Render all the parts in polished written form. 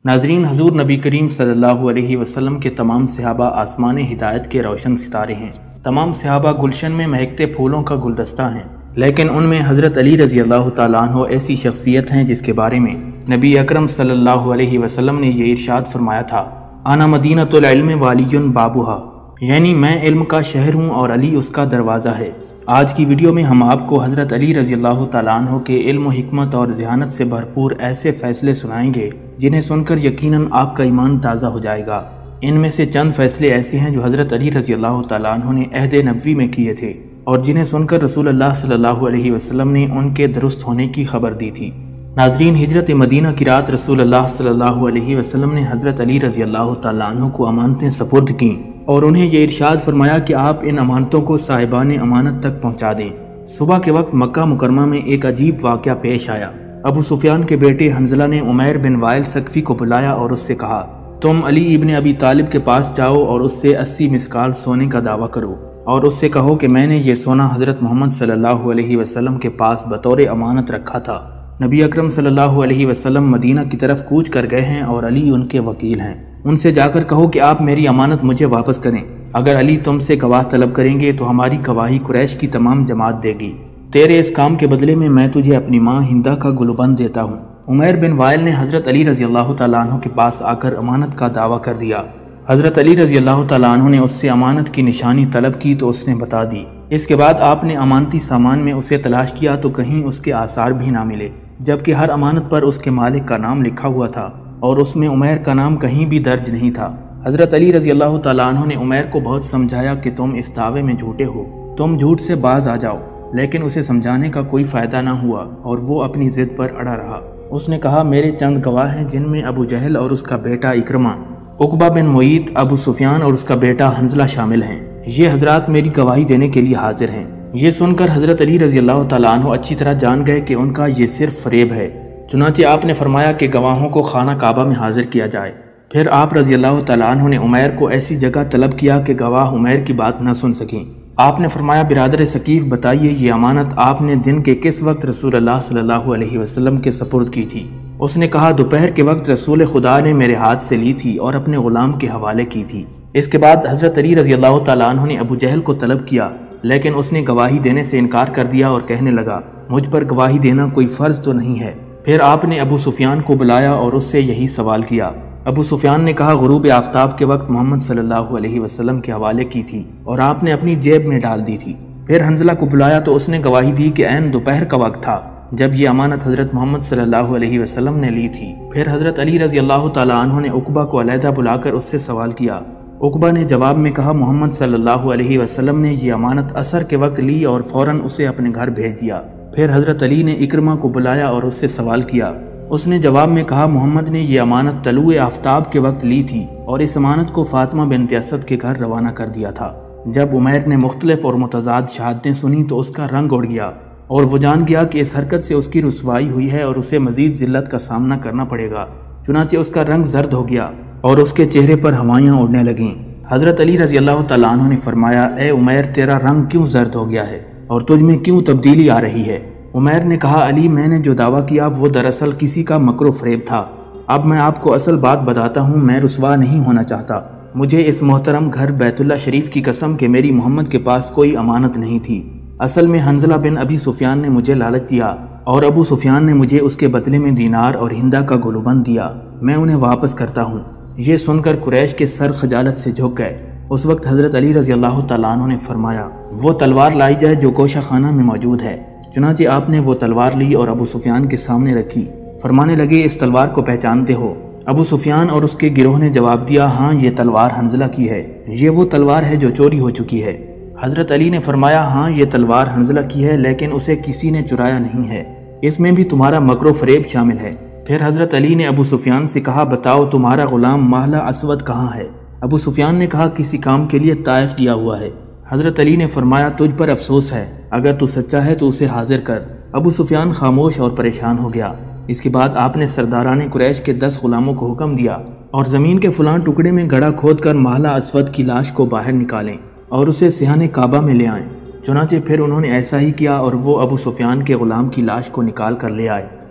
ناظرین، حضور نبی کریم صلی اللہ علیہ وسلم کے تمام صحابہ آسمان ہدایت کے روشن ستارے ہیں۔ تمام صحابہ گلشن میں مہکتے پھولوں کا گلدستہ ہیں، لیکن ان میں حضرت علی رضی اللہ تعالیٰ عنہ ایسی شخصیت ہیں جس کے بارے میں نبی اکرم صلی اللہ علیہ وسلم نے یہ ارشاد فرمایا تھا، انا مدینۃ العلم والی بابھا، یعنی میں علم کا شہر ہوں اور علی اس کا دروازہ ہے۔ آج کی ویڈیو میں ہم آپ کو حضرت علی رضی اللہ تعالیٰ عنہ کے علم و حکمت اور ذہانت سے بھرپور ایسے فیصلے سنائیں گے جنہیں سن کر یقیناً آپ کا ایمان تازہ ہو جائے گا۔ ان میں سے چند فیصلے ایسے ہیں جو حضرت علی رضی اللہ تعالیٰ عنہ نے عہد نبوی میں کیے تھے اور جنہیں سن کر رسول اللہ صلی اللہ علیہ وسلم نے ان کے درست ہونے کی خبر دی تھی۔ ناظرین، ہجرت مدینہ کی رات رسول اللہ صلی اللہ علیہ وسلم نے حضرت علی رضی اللہ تعالیٰ عنہ کو امانتیں سپرد کیں اور انہیں یہ ارشاد فرمایا کہ آپ ان امانتوں کو صاحبان امانت تک پہنچا دیں۔ صبح کے وقت مکہ مکرمہ میں ایک عجیب واقعہ پیش آیا۔ ابو سفیان کے بیٹے حنظلہ نے عمیر بن وائل ثقفی کو بلایا اور اس سے کہا، تم علی ابن ابی طالب کے پاس جاؤ اور اس سے 80 مسکال سونے کا دعویٰ کرو اور اس سے کہو کہ میں نے یہ سونا حضرت محمد صلی اللہ علیہ وسلم کے پاس بطور امانت رکھا تھا۔ نبی اکرم صلی اللہ علیہ وسلم مدینہ کی طرف کوچ کر گئے ہیں اور علی ان کے وکیل ہیں۔ ان سے جا کر کہو کہ آپ میری امانت مجھے واپس کریں۔ اگر علی تم سے گواہ طلب کریں گے تو ہماری گواہی قریش کی تمام جماعت دے گی۔ تیرے اس کام کے بدلے میں میں تجھے اپنی ماں ہندہ کا گلوبند دیتا ہوں۔ عمیر بن وائل نے حضرت علی رضی اللہ تعالیٰ عنہ کے پاس آ کر امانت کا دعویٰ کر دیا۔ حضرت علی رضی اللہ تعالیٰ عنہ نے اس سے امانت کی نشانی طلب کی تو اس نے بتا دی۔ اس کے بعد آپ نے امانتی سامان میں اسے تلاش کیا تو کہیں اس کے آثار بھی نہ ملے، جبکہ ہر امانت پر اس کے مالک کا نام لکھا ہوا تھا اور اس میں عمیر کا نام کہیں بھی درج نہیں تھا۔ حضرت علی رضی اللہ تعالیٰ عنہ نے عمیر کو بہت سمجھایا کہ تم اس دعوے میں جھوٹے ہو، تم جھوٹ سے باز آ جاؤ، لیکن اسے سمجھانے کا کوئی فائدہ نہ ہوا اور وہ اپنی ضد پر اڑا رہا۔ اس نے کہا، میرے چند گواہ ہیں جن میں ابو جہل اور اس کا بیٹا اکرمہ، عقبہ بن معیط، ابو سفیان اور اس کا بیٹا حنظلہ شامل ہیں۔ یہ حضرات میری گواہی دینے کے لیے حاضر ہیں۔ یہ سن کر حضرت علی رضی اللہ تعالیٰ عنہ اچھی طرح جان گئے کہ ان کا یہ صرف فریب ہے۔ چنانچہ آپ نے فرمایا کہ گواہوں کو خانہ کعبہ میں حاضر کیا جائے۔ پھر آپ رضی اللہ تعالیٰ عنہ نے عمیر کو ایسی جگہ طلب کیا کہ گواہ عمیر کی بات نہ سن سکیں۔ آپ نے فرمایا، برادر ثقیف، بتائیے یہ امانت آپ نے دن کے کس وقت رسول اللہ صلی اللہ علیہ وسلم کے سپرد کی تھی؟ اس نے کہا، دوپہر کے وقت رسول خدا نے میرے ہاتھ سے لی تھی اور اپنے غلام کے حوالے کی تھی۔ اس کے بعد حضرت علی رضی اللہ تعالیٰ عنہ نے ابو جہل کو طلب کیا، لیکن اس نے گواہی دینے سے انکار کر دیا اور کہنے لگا، مجھ پر گواہی دینا کوئی فرض تو نہیں ہے۔ پھر آپ نے ابو سفیان کو بلایا اور اس سے یہی سوال کیا۔ ابو سفیان نے کہا، غروب آفتاب کے وقت محمد صلی اللہ علیہ وسلم کے حوالے کی تھی اور آپ نے اپنی جیب میں ڈال دی تھی۔ پھر حنظلہ کو بلایا تو اس نے گواہی دی کہ عین دوپہر کا وقت تھا جب یہ امانت حضرت محمد صلی اللہ علیہ وسلم نے لی تھی۔ پھر حضرت علی رضی اللہ تعالیٰ عنہ نے عقبہ کو علیحدہ بلا کر اس سے سوال کیا۔ عقبہ نے جواب میں کہا، محمد صلی اللہ علیہ وسلم نے یہ امانت عصر کے وقت لی اور فوراً اسے اپنے گھر بھیج دیا۔ پھر حضرت علی نے اکرمہ کو بلایا اور اس سے سوال کیا۔ اس نے جواب میں کہا، محمد نے یہ امانت طلوع آفتاب کے وقت لی تھی اور اس امانت کو فاطمہ بنت اسد کے گھر روانہ کر دیا تھا۔ جب عمیر نے مختلف اور متضاد شہادتیں سنی تو اس کا رنگ اڑ گیا اور وہ جان گیا کہ اس حرکت سے اس کی رسوائی ہوئی ہے اور اسے مزید ذلت کا سامنا کرنا پڑے گا۔ چنانچہ اس کا رنگ زرد ہو گیا اور اس کے چہرے پر ہوائیاں اڑنے لگیں۔ حضرت علی رضی اللہ تعالیٰ عنہ نے فرمایا، اے عمیر، تیرا رنگ کیوں زرد ہو گیا ہے اور تجھ میں کیوں تبدیلی آ رہی ہے؟ عمیر نے کہا، علی، میں نے جو دعویٰ کیا وہ دراصل کسی کا مکر و فریب تھا۔ اب میں آپ کو اصل بات بتاتا ہوں، میں رسوا نہیں ہونا چاہتا۔ مجھے اس محترم گھر بیت اللہ شریف کی قسم کہ میری محمد کے پاس کوئی امانت نہیں تھی۔ اصل میں حنظلہ بن ابی سفیان نے مجھے لالچ دیا اور ابو سفیان نے مجھے اس کے بدلے میں دینار اور ہندہ کا گلوبند دیا۔ میں انہیں واپس کرتا ہوں۔ یہ سن کر قریش کے سر خجالت سے جھک گئے۔ اس وقت حضرت علی رضی اللہ تعالیٰ عنہ نے فرمایا، وہ تلوار لائی جائے جو گوشہ خانہ میں موجود ہے۔ چنانچہ آپ نے وہ تلوار لی اور ابو سفیان کے سامنے رکھی۔ فرمانے لگے، اس تلوار کو پہچانتے ہو؟ ابو سفیان اور اس کے گروہ نے جواب دیا، ہاں، یہ تلوار حنظلہ کی ہے، یہ وہ تلوار ہے جو چوری ہو چکی ہے۔ حضرت علی نے فرمایا، ہاں، یہ تلوار حنظلہ کی ہے، لیکن اسے کسی نے چرایا نہیں ہے، اس میں بھی تمہارا مکر و فریب شامل ہے۔ پھر حضرت علی نے ابو سفیان سے کہا، بتاؤ تمہارا غلام مہلہ اسود کہاں ہے؟ ابو سفیان نے کہا، کسی کام کے لیے طائف گیا ہوا ہے۔ حضرت علی نے فرمایا، تجھ پر افسوس ہے، اگر تو سچا ہے تو اسے حاضر کر۔ ابو سفیان خاموش اور پریشان ہو گیا۔ اس کے بعد آپ نے سرداران قریش کے 10 غلاموں کو حکم دیا اور زمین کے فلاں ٹکڑے میں گڑھا کھود کر مہلہ اسود کی لاش کو باہر نکالیں اور اسے صحن کعبہ میں لے آئیں۔ چنانچہ پھر انہوں نے ایسا ہی کیا اور وہ ابو سفیان کے غلام کی لاش کو نکال کر لے آئے۔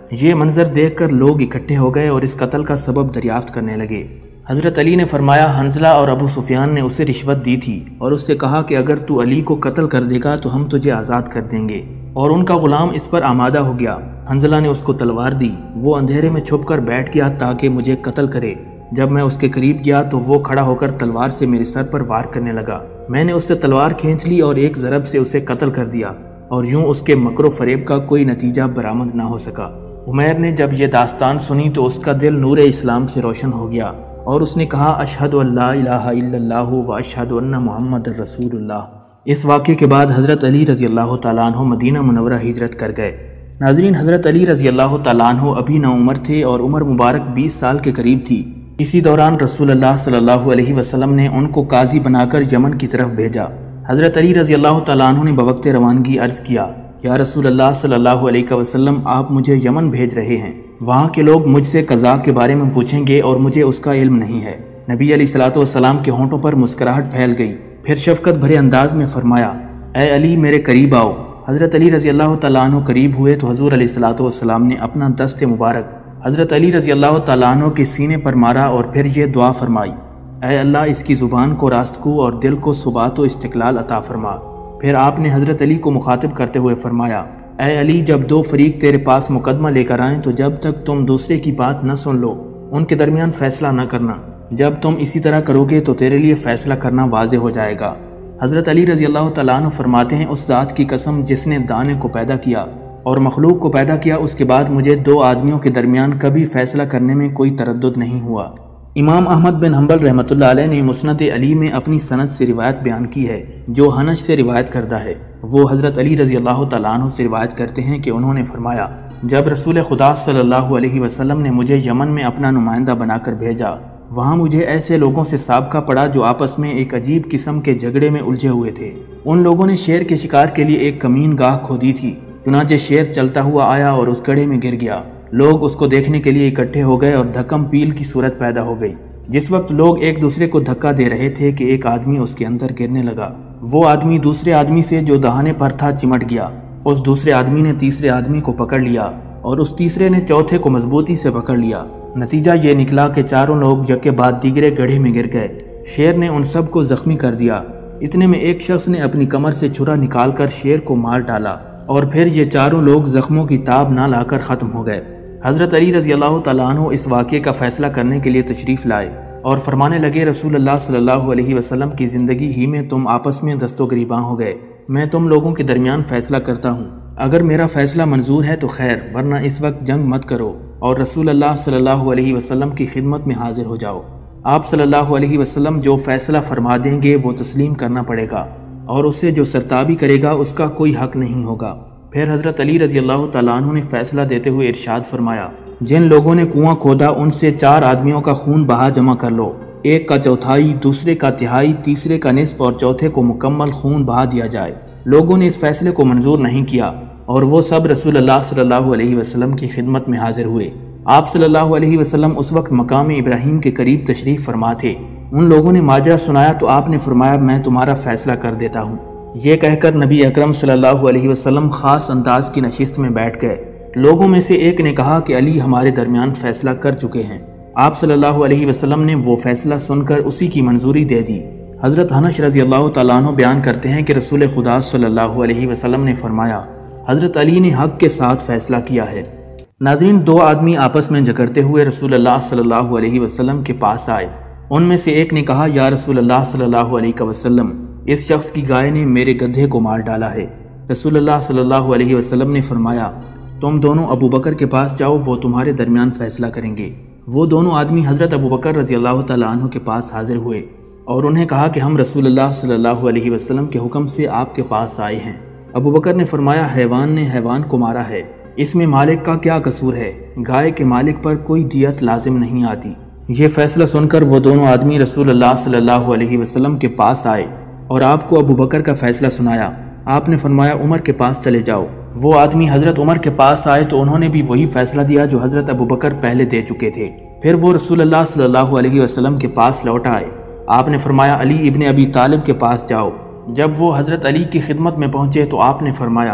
یہ منظر دیکھ کر لوگ اکٹھے ہو گئے اور اس قتل کا سبب دریافت کرنے لگے۔ حضرت علی نے فرمایا حنظلہ اور ابو سفیان نے اسے رشوت دی تھی اور اس سے کہا کہ اگر تو علی کو قتل کر دے گا تو ہم تجھے آزاد کر دیں گے، اور ان کا غلام اس پر آمادہ ہو گیا۔ حنظلہ نے اس کو تلوار دی، وہ اندھیرے میں چھپ کر بیٹھ گیا تاکہ مجھے قتل کرے۔ جب میں اس کے قریب گیا تو وہ کھڑا ہو کر تلوار سے میرے سر پر وار کرنے لگا۔ میں نے اس سے تلوار کھینچ لی اور ایک ضرب سے اسے قتل کر دیا، اور یوں اس کے مکر و فریب کا کوئی نتیجہ برآمد نہ ہو سکا۔ عمیر نے جب یہ داستان سنی تو اس کا دل نور اسلام سے روشن ہو گیا، اور اس نے کہا اشہد ان لا الہ الا اللہ و اشہد ان محمد رسول اللہ۔ اس واقعے کے بعد حضرت علی رضی اللہ تعالیٰ عنہ مدینہ منورہ ہجرت کر گئے۔ ناظرین، حضرت علی رضی اللہ تعالیٰ عنہ ابھی نوعمر تھے اور عمر مبارک 20 سال کے قریب تھی۔ اسی دوران رسول اللہ صلی اللہ علیہ وسلم نے ان کو قاضی بنا کر یمن کی طرف بھیجا۔ حضرت علی رضی اللہ تعالیٰ عنہ نے بوقت روانگی عرض کیا، یا رسول اللہ صلی اللہ علیہ وسلم، آپ مجھے یمن بھیج رہے ہیں، وہاں کے لوگ مجھ سے قضاء کے بارے میں پوچھیں گے اور مجھے اس کا علم نہیں ہے۔ نبی علیہ الصلوۃ والسلام کے ہونٹوں پر مسکراہٹ پھیل گئی، پھر شفقت بھرے انداز میں فرمایا، اے علی میرے قریب آؤ۔ حضرت علی رضی اللہ تعالیٰ عنہ قریب ہوئے تو حضور علیہ الصلوۃ والسلام نے اپنا دست مبارک حضرت علی رضی اللہ تعالیٰ عنہ کے سینے پر مارا اور پھر یہ دعا فرمائی، اے اللہ اس کی زبان کو راستگو اور دل کو ثبات و استقلال عطا فرما۔ پھر آپ نے حضرت علی کو مخاطب کرتے ہوئے فرمایا، اے علی جب دو فریق تیرے پاس مقدمہ لے کر آئیں تو جب تک تم دوسرے کی بات نہ سن لو ان کے درمیان فیصلہ نہ کرنا، جب تم اسی طرح کرو گے تو تیرے لیے فیصلہ کرنا واضح ہو جائے گا۔ حضرت علی رضی اللہ تعالیٰ عنہ فرماتے ہیں، اس ذات کی قسم جس نے دانے کو پیدا کیا اور مخلوق کو پیدا کیا، اس کے بعد مجھے دو آدمیوں کے درمیان کبھی فیصلہ کرنے میں کوئی تردد نہیں ہوا۔ امام احمد بن حنبل رحمۃ اللہ علیہ نے مسند علی میں اپنی سند سے روایت بیان کی ہے جو حنش سے روایت کردہ ہے۔ وہ حضرت علی رضی اللہ تعالیٰ عنہ سے روایت کرتے ہیں کہ انہوں نے فرمایا، جب رسول خدا صلی اللہ علیہ وسلم نے مجھے یمن میں اپنا نمائندہ بنا کر بھیجا، وہاں مجھے ایسے لوگوں سے سابقہ پڑا جو آپس میں ایک عجیب قسم کے جھگڑے میں الجھے ہوئے تھے۔ ان لوگوں نے شیر کے شکار کے لیے ایک کمین گاہ کھودی تھی، چنانچہ شیر چلتا ہوا آیا اور اس گڑھے میں گر گیا۔ لوگ اس کو دیکھنے کے لیے اکٹھے ہو گئے اور دھکم پیل کی صورت پیدا ہو گئی۔ جس وقت لوگ ایک دوسرے کو دھکا دے رہے تھے کہ ایک آدمی اس کے اندر گرنے لگا۔ وہ آدمی دوسرے آدمی سے جو دہانے پر تھا چمٹ گیا، اس دوسرے آدمی نے تیسرے آدمی کو پکڑ لیا اور اس تیسرے نے چوتھے کو مضبوطی سے پکڑ لیا۔ نتیجہ یہ نکلا کہ چاروں لوگ یکے بعد دیگرے گڑھے میں گر گئے۔ شیر نے ان سب کو زخمی کر دیا۔ اتنے میں ایک شخص نے اپنی کمر سے چھرا نکال کر شیر کو مار ڈالا اور پھر یہ چاروں لوگ زخموں کی تاب نہ لا کر ختم ہو گئے۔ حضرت علی رضی اللہ تعالیٰ عنہ اس واقعے کا فیصلہ کرنے کے لیے تشریف لائے اور فرمانے لگے، رسول اللہ صلی اللہ علیہ وسلم کی زندگی ہی میں تم آپس میں دست و گریباں ہو گئے۔ میں تم لوگوں کے درمیان فیصلہ کرتا ہوں، اگر میرا فیصلہ منظور ہے تو خیر، ورنہ اس وقت جنگ مت کرو اور رسول اللہ صلی اللہ علیہ وسلم کی خدمت میں حاضر ہو جاؤ۔ آپ صلی اللہ علیہ وسلم جو فیصلہ فرما دیں گے وہ تسلیم کرنا پڑے گا، اور اسے جو سرتابی کرے گا اس کا کوئی حق نہیں ہوگا۔ پھر حضرت علی رضی اللہ تعالیٰ عنہ نے فیصلہ دیتے ہوئے ارشاد فرمایا، جن لوگوں نے کنواں کھودا ان سے 4 آدمیوں کا خون بہا جمع کر لو، ایک کا چوتھائی، دوسرے کا تہائی، تیسرے کا نصف اور چوتھے کو مکمل خون بہا دیا جائے۔ لوگوں نے اس فیصلے کو منظور نہیں کیا اور وہ سب رسول اللہ صلی اللہ علیہ وسلم کی خدمت میں حاضر ہوئے۔ آپ صلی اللہ علیہ وسلم اس وقت مقام ابراہیم کے قریب تشریف فرما تھے۔ ان لوگوں نے ماجرا سنایا تو آپ نے فرمایا، میں تمہارا فیصلہ کر دیتا ہوں۔ یہ کہہ کر نبی اکرم صلی اللہ علیہ وسلم خاص انداز کی نشست میں بیٹھ گئے۔ لوگوں میں سے ایک نے کہا کہ علی ہمارے درمیان فیصلہ کر چکے ہیں۔ آپ صلی اللہ علیہ وسلم نے وہ فیصلہ سن کر اسی کی منظوری دے دی۔ حضرت حنش رضی اللہ تعالیٰ عنہ بیان کرتے ہیں کہ رسول خدا صلی اللہ علیہ وسلم نے فرمایا، حضرت علی نے حق کے ساتھ فیصلہ کیا ہے۔ ناظرین، 2 آدمی آپس میں جھگڑتے ہوئے رسول اللہ صلی اللہ علیہ وسلم کے پاس آئے۔ ان میں سے ایک نے کہا، یا رسول اللہ صلی اللہ علیہ وسلم، اس شخص کی گائے نے میرے گدھے کو مار ڈالا ہے۔ رسول اللہ صلی اللہ علیہ وسلم نے فرمایا، تم دونوں ابو بکر کے پاس جاؤ، وہ تمہارے درمیان فیصلہ کریں گے۔ وہ دونوں آدمی حضرت ابو بکر رضی اللہ تعالیٰ عنہ کے پاس حاضر ہوئے اور انہیں کہا کہ ہم رسول اللہ صلی اللہ علیہ وسلم کے حکم سے آپ کے پاس آئے ہیں۔ ابو بکر نے فرمایا، حیوان نے حیوان کو مارا ہے، اس میں مالک کا کیا قصور ہے؟ گائے کے مالک پر کوئی دیت لازم نہیں آتی۔ یہ فیصلہ سن کر وہ دونوں آدمی رسول اللہ صلی اللہ علیہ وسلم کے پاس آئے اور آپ کو ابو بکر کا فیصلہ سنایا۔ آپ نے فرمایا، عمر کے پاس چلے جاؤ۔ وہ آدمی حضرت عمر کے پاس آئے تو انہوں نے بھی وہی فیصلہ دیا جو حضرت ابو بکر پہلے دے چکے تھے۔ پھر وہ رسول اللہ صلی اللہ علیہ وسلم کے پاس لوٹ آئے۔ آپ نے فرمایا، علی ابن ابی طالب کے پاس جاؤ۔ جب وہ حضرت علی کی خدمت میں پہنچے تو آپ نے فرمایا،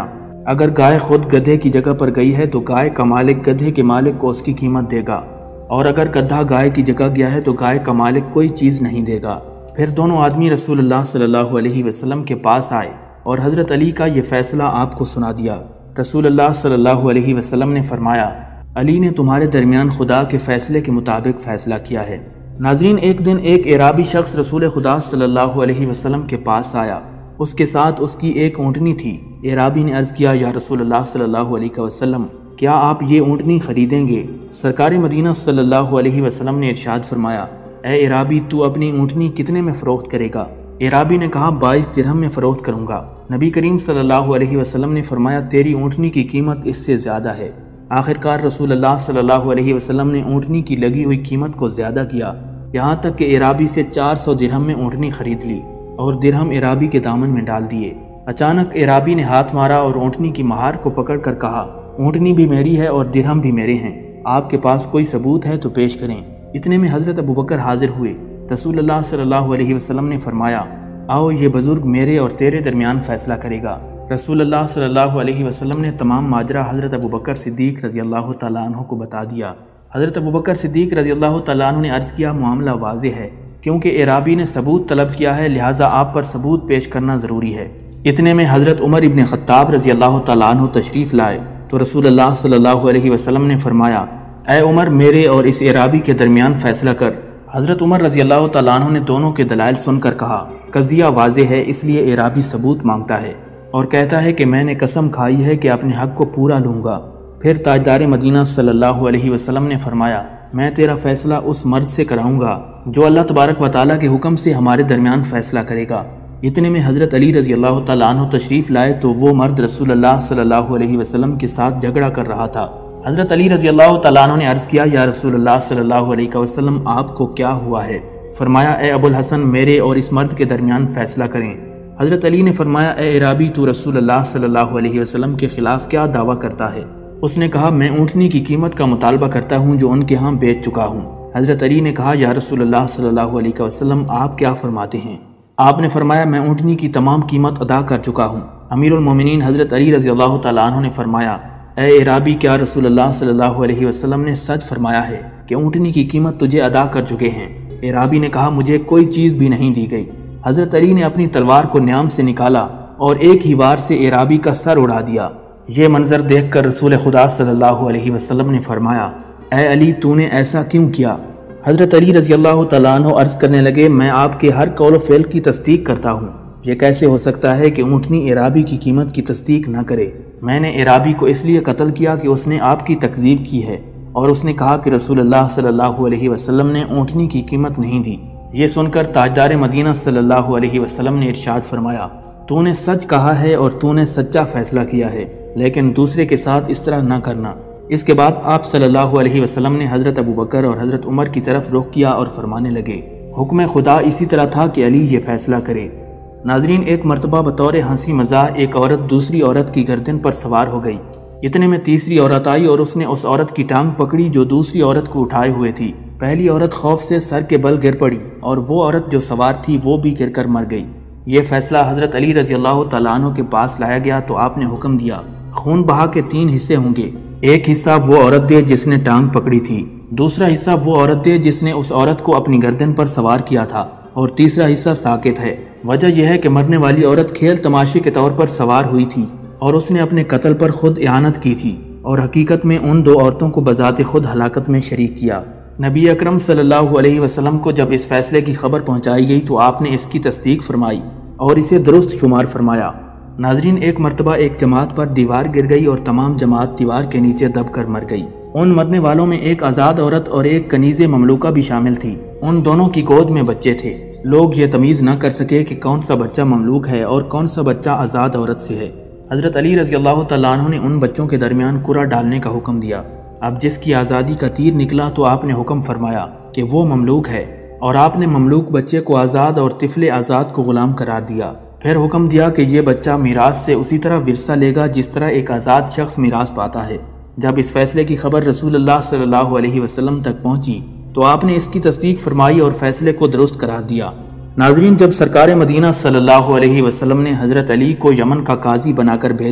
اگر گائے خود گدھے کی جگہ پر گئی ہے تو گائے کا مالک گدھے کے مالک کو اس کی قیمت دے گا، اور اگر گدھا گائے کی جگہ گیا ہے تو گائے کا مالک کوئی چیز نہیں دے گا۔ پھر دونوں آدمی رسول اللہ صلی اللہ علیہ وسلم کے پاس آئے اور حضرت علی کا یہ فیصلہ آپ کو سنا دیا۔ رسول اللہ صلی اللہ علیہ وسلم نے فرمایا، علی نے تمہارے درمیان خدا کے فیصلے کے مطابق فیصلہ کیا ہے۔ ناظرین، ایک دن ایک اعرابی شخص رسول خدا صلی اللہ علیہ وسلم کے پاس آیا، اس کے ساتھ اس کی ایک اونٹنی تھی۔ اعرابی نے عرض کیا، یا رسول اللہ صلی اللہ علیہ وسلم، کیا آپ یہ اونٹنی خریدیں گے؟ سرکار مدینہ صلی اللہ علیہ وسلم نے ارشاد فرمایا، اے اعرابی، تو اپنی اونٹنی کتنے میں فروخت کرے گا؟ اعرابی نے کہا، 22 درہم میں فروخت کروں گا۔ نبی کریم صلی اللہ علیہ وسلم نے فرمایا، تیری اونٹنی کی قیمت اس سے زیادہ ہے۔ آخرکار رسول اللہ صلی اللہ علیہ وسلم نے اونٹنی کی لگی ہوئی قیمت کو زیادہ کیا، یہاں تک کہ اعرابی سے 400 درہم میں اونٹنی خرید لی اور درہم اعرابی کے دامن میں ڈال دیے۔ اچانک اعرابی نے ہاتھ مارا اور اونٹنی کی مہار کو پکڑ کر کہا، اونٹنی بھی میری ہے اور درہم بھی میرے ہیں، آپ کے پاس کوئی ثبوت ہے تو پیش کریں۔ اتنے میں حضرت ابوبکر حاضر ہوئے۔ رسول اللہ صلی اللہ علیہ وسلم نے فرمایا، آؤ، یہ بزرگ میرے اور تیرے درمیان فیصلہ کرے گا۔ رسول اللہ صلی اللہ علیہ وسلم نے تمام ماجرا حضرت ابوبکر صدیق رضی اللہ تعالیٰ عنہ کو بتا دیا۔ حضرت ابوبکر صدیق رضی اللہ تعالیٰ عنہ نے عرض کیا، معاملہ واضح ہے، کیونکہ اعرابی نے ثبوت طلب کیا ہے، لہٰذا آپ پر ثبوت پیش کرنا ضروری ہے۔ اتنے میں حضرت عمر ابن خطاب رضی اللہ تعالیٰ عنہ تشریف لائے تو رسول اللہ صلی اللہ علیہ وسلم نے فرمایا، اے عمر، میرے اور اس اعرابی کے درمیان فیصلہ کر۔ حضرت عمر رضی اللہ تعالیٰ عنہ نے دونوں کے دلائل سن کر کہا، قضیہ واضح ہے، اس لیے اعرابی ثبوت مانگتا ہے اور کہتا ہے کہ میں نے قسم کھائی ہے کہ اپنے حق کو پورا لوں گا۔ پھر تاجدار مدینہ صلی اللہ علیہ وسلم نے فرمایا، میں تیرا فیصلہ اس مرد سے کراؤں گا جو اللہ تبارک و تعالیٰ کے حکم سے ہمارے درمیان فیصلہ کرے گا۔ اتنے میں حضرت علی رضی اللہ تعالیٰ عنہ تشریف لائے تو وہ مرد رسول اللہ صلی اللہ علیہ وسلم کے ساتھ جھگڑا کر رہا تھا۔ حضرت علی رضی اللہ تعالیٰ عنہ نے عرض کیا، یا رسول اللہ صلی اللہ علیہ وسلم، آپ کو کیا ہوا ہے؟ فرمایا، اے ابو الحسن، میرے اور اس مرد کے درمیان فیصلہ کریں۔ حضرت علی نے فرمایا، اے اعرابی، تو رسول اللہ صلی اللہ علیہ وسلم کے خلاف کیا دعویٰ کرتا ہے؟ اس نے کہا، میں اونٹنی کی قیمت کا مطالبہ کرتا ہوں جو ان کے ہاں بیچ چکا ہوں۔ حضرت علی نے کہا، یا رسول اللہ صلی اللہ علیہ وسلم، آپ کیا فرماتے ہیں؟ آپ نے فرمایا، میں اونٹنی کی تمام قیمت ادا کر چکا ہوں۔ امیر المومنین حضرت علی رضی اللہ تعالیٰ عنہ نے فرمایا، اے اعرابی، کیا رسول اللہ صلی اللہ علیہ وسلم نے سچ فرمایا ہے کہ اونٹنی کی قیمت تجھے ادا کر چکے ہیں؟ اعرابی نے کہا، مجھے کوئی چیز بھی نہیں دی گئی۔ حضرت علی نے اپنی تلوار کو نیام سے نکالا اور ایک ہی وار سے اعرابی کا سر اڑا دیا۔ یہ منظر دیکھ کر رسول خدا صلی اللہ علیہ وسلم نے فرمایا، اے علی، تو نے ایسا کیوں کیا؟ حضرت علی رضی اللہ تعالیٰ عنہ عرض کرنے لگے، میں آپ کے ہر قول و فعل کی تصدیق کرتا ہوں، یہ کیسے ہو سکتا ہے کہ اونٹنی اعرابی کی قیمت کی تصدیق نہ کرے؟ میں نے اعرابی کو اس لیے قتل کیا کہ اس نے آپ کی تکذیب کی ہے اور اس نے کہا کہ رسول اللہ صلی اللہ علیہ وسلم نے اونٹنی کی قیمت نہیں دی۔ یہ سن کر تاجدار مدینہ صلی اللہ علیہ وسلم نے ارشاد فرمایا، تو نے سچ کہا ہے اور تو نے سچا فیصلہ کیا ہے، لیکن دوسرے کے ساتھ اس طرح نہ کرنا۔ اس کے بعد آپ صلی اللہ علیہ وسلم نے حضرت ابوبکر اور حضرت عمر کی طرف رخ کیا اور فرمانے لگے، حکم خدا اسی طرح تھا کہ علی یہ فیصلہ کرے۔ ناظرین، ایک مرتبہ بطور ہنسی مزاح ایک عورت دوسری عورت کی گردن پر سوار ہو گئی۔ اتنے میں تیسری عورت آئی اور اس نے اس عورت کی ٹانگ پکڑی جو دوسری عورت کو اٹھائے ہوئے تھی۔ پہلی عورت خوف سے سر کے بل گر پڑی اور وہ عورت جو سوار تھی وہ بھی گر کر مر گئی۔ یہ فیصلہ حضرت علی رضی اللہ تعالیٰ عنہ کے پاس لایا گیا تو آپ نے حکم دیا، خون بہا کے 3 حصے ہوں گے، ایک حصہ وہ عورت دے جس نے ٹانگ پکڑی تھی، دوسرا حصہ وہ عورت دے جس نے اس عورت کو اپنی گردن پر سوار کیا تھا، اور تیسرا حصہ ساکت ہے۔ وجہ یہ ہے کہ مرنے والی عورت کھیل تماشے کے طور پر سوار ہوئی تھی اور اس نے اپنے قتل پر خود اعانت کی تھی اور حقیقت میں ان 2 عورتوں کو بذات خود ہلاکت میں شریک کیا۔ نبی اکرم صلی اللہ علیہ وسلم کو جب اس فیصلے کی خبر پہنچائی گئی تو آپ نے اس کی تصدیق فرمائی اور اسے درست شمار فرمایا۔ ناظرین، ایک مرتبہ ایک جماعت پر دیوار گر گئی اور تمام جماعت دیوار کے نیچے دب کر مر گئی۔ ان مرنے والوں میں ایک آزاد عورت اور ایک کنیز مملوکہ بھی شامل تھی۔ ان دونوں کی گود میں بچے تھے۔ لوگ یہ تمیز نہ کر سکے کہ کون سا بچہ مملوک ہے اور کون سا بچہ آزاد عورت سے ہے۔ حضرت علی رضی اللہ تعالیٰ عنہ نے ان بچوں کے درمیان قرعہ ڈالنے کا حکم دیا۔ اب جس کی آزادی کا تیر نکلا تو آپ نے حکم فرمایا کہ وہ مملوک ہے، اور آپ نے مملوک بچے کو آزاد اور طفل آزاد کو غلام قرار دیا۔ پھر حکم دیا کہ یہ بچہ میراث سے اسی طرح ورثہ لے گا جس طرح ایک آزاد شخص میراث پاتا ہے۔ جب اس فیصلے کی خبر رسول اللہ صلی اللہ علیہ وسلم تک پہنچی تو آپ نے اس کی تصدیق فرمائی اور فیصلے کو درست قرار دیا۔ ناظرین، جب سرکار مدینہ صلی اللہ علیہ وسلم نے حضرت علی کو یمن کا قاضی بنا کر بھیجا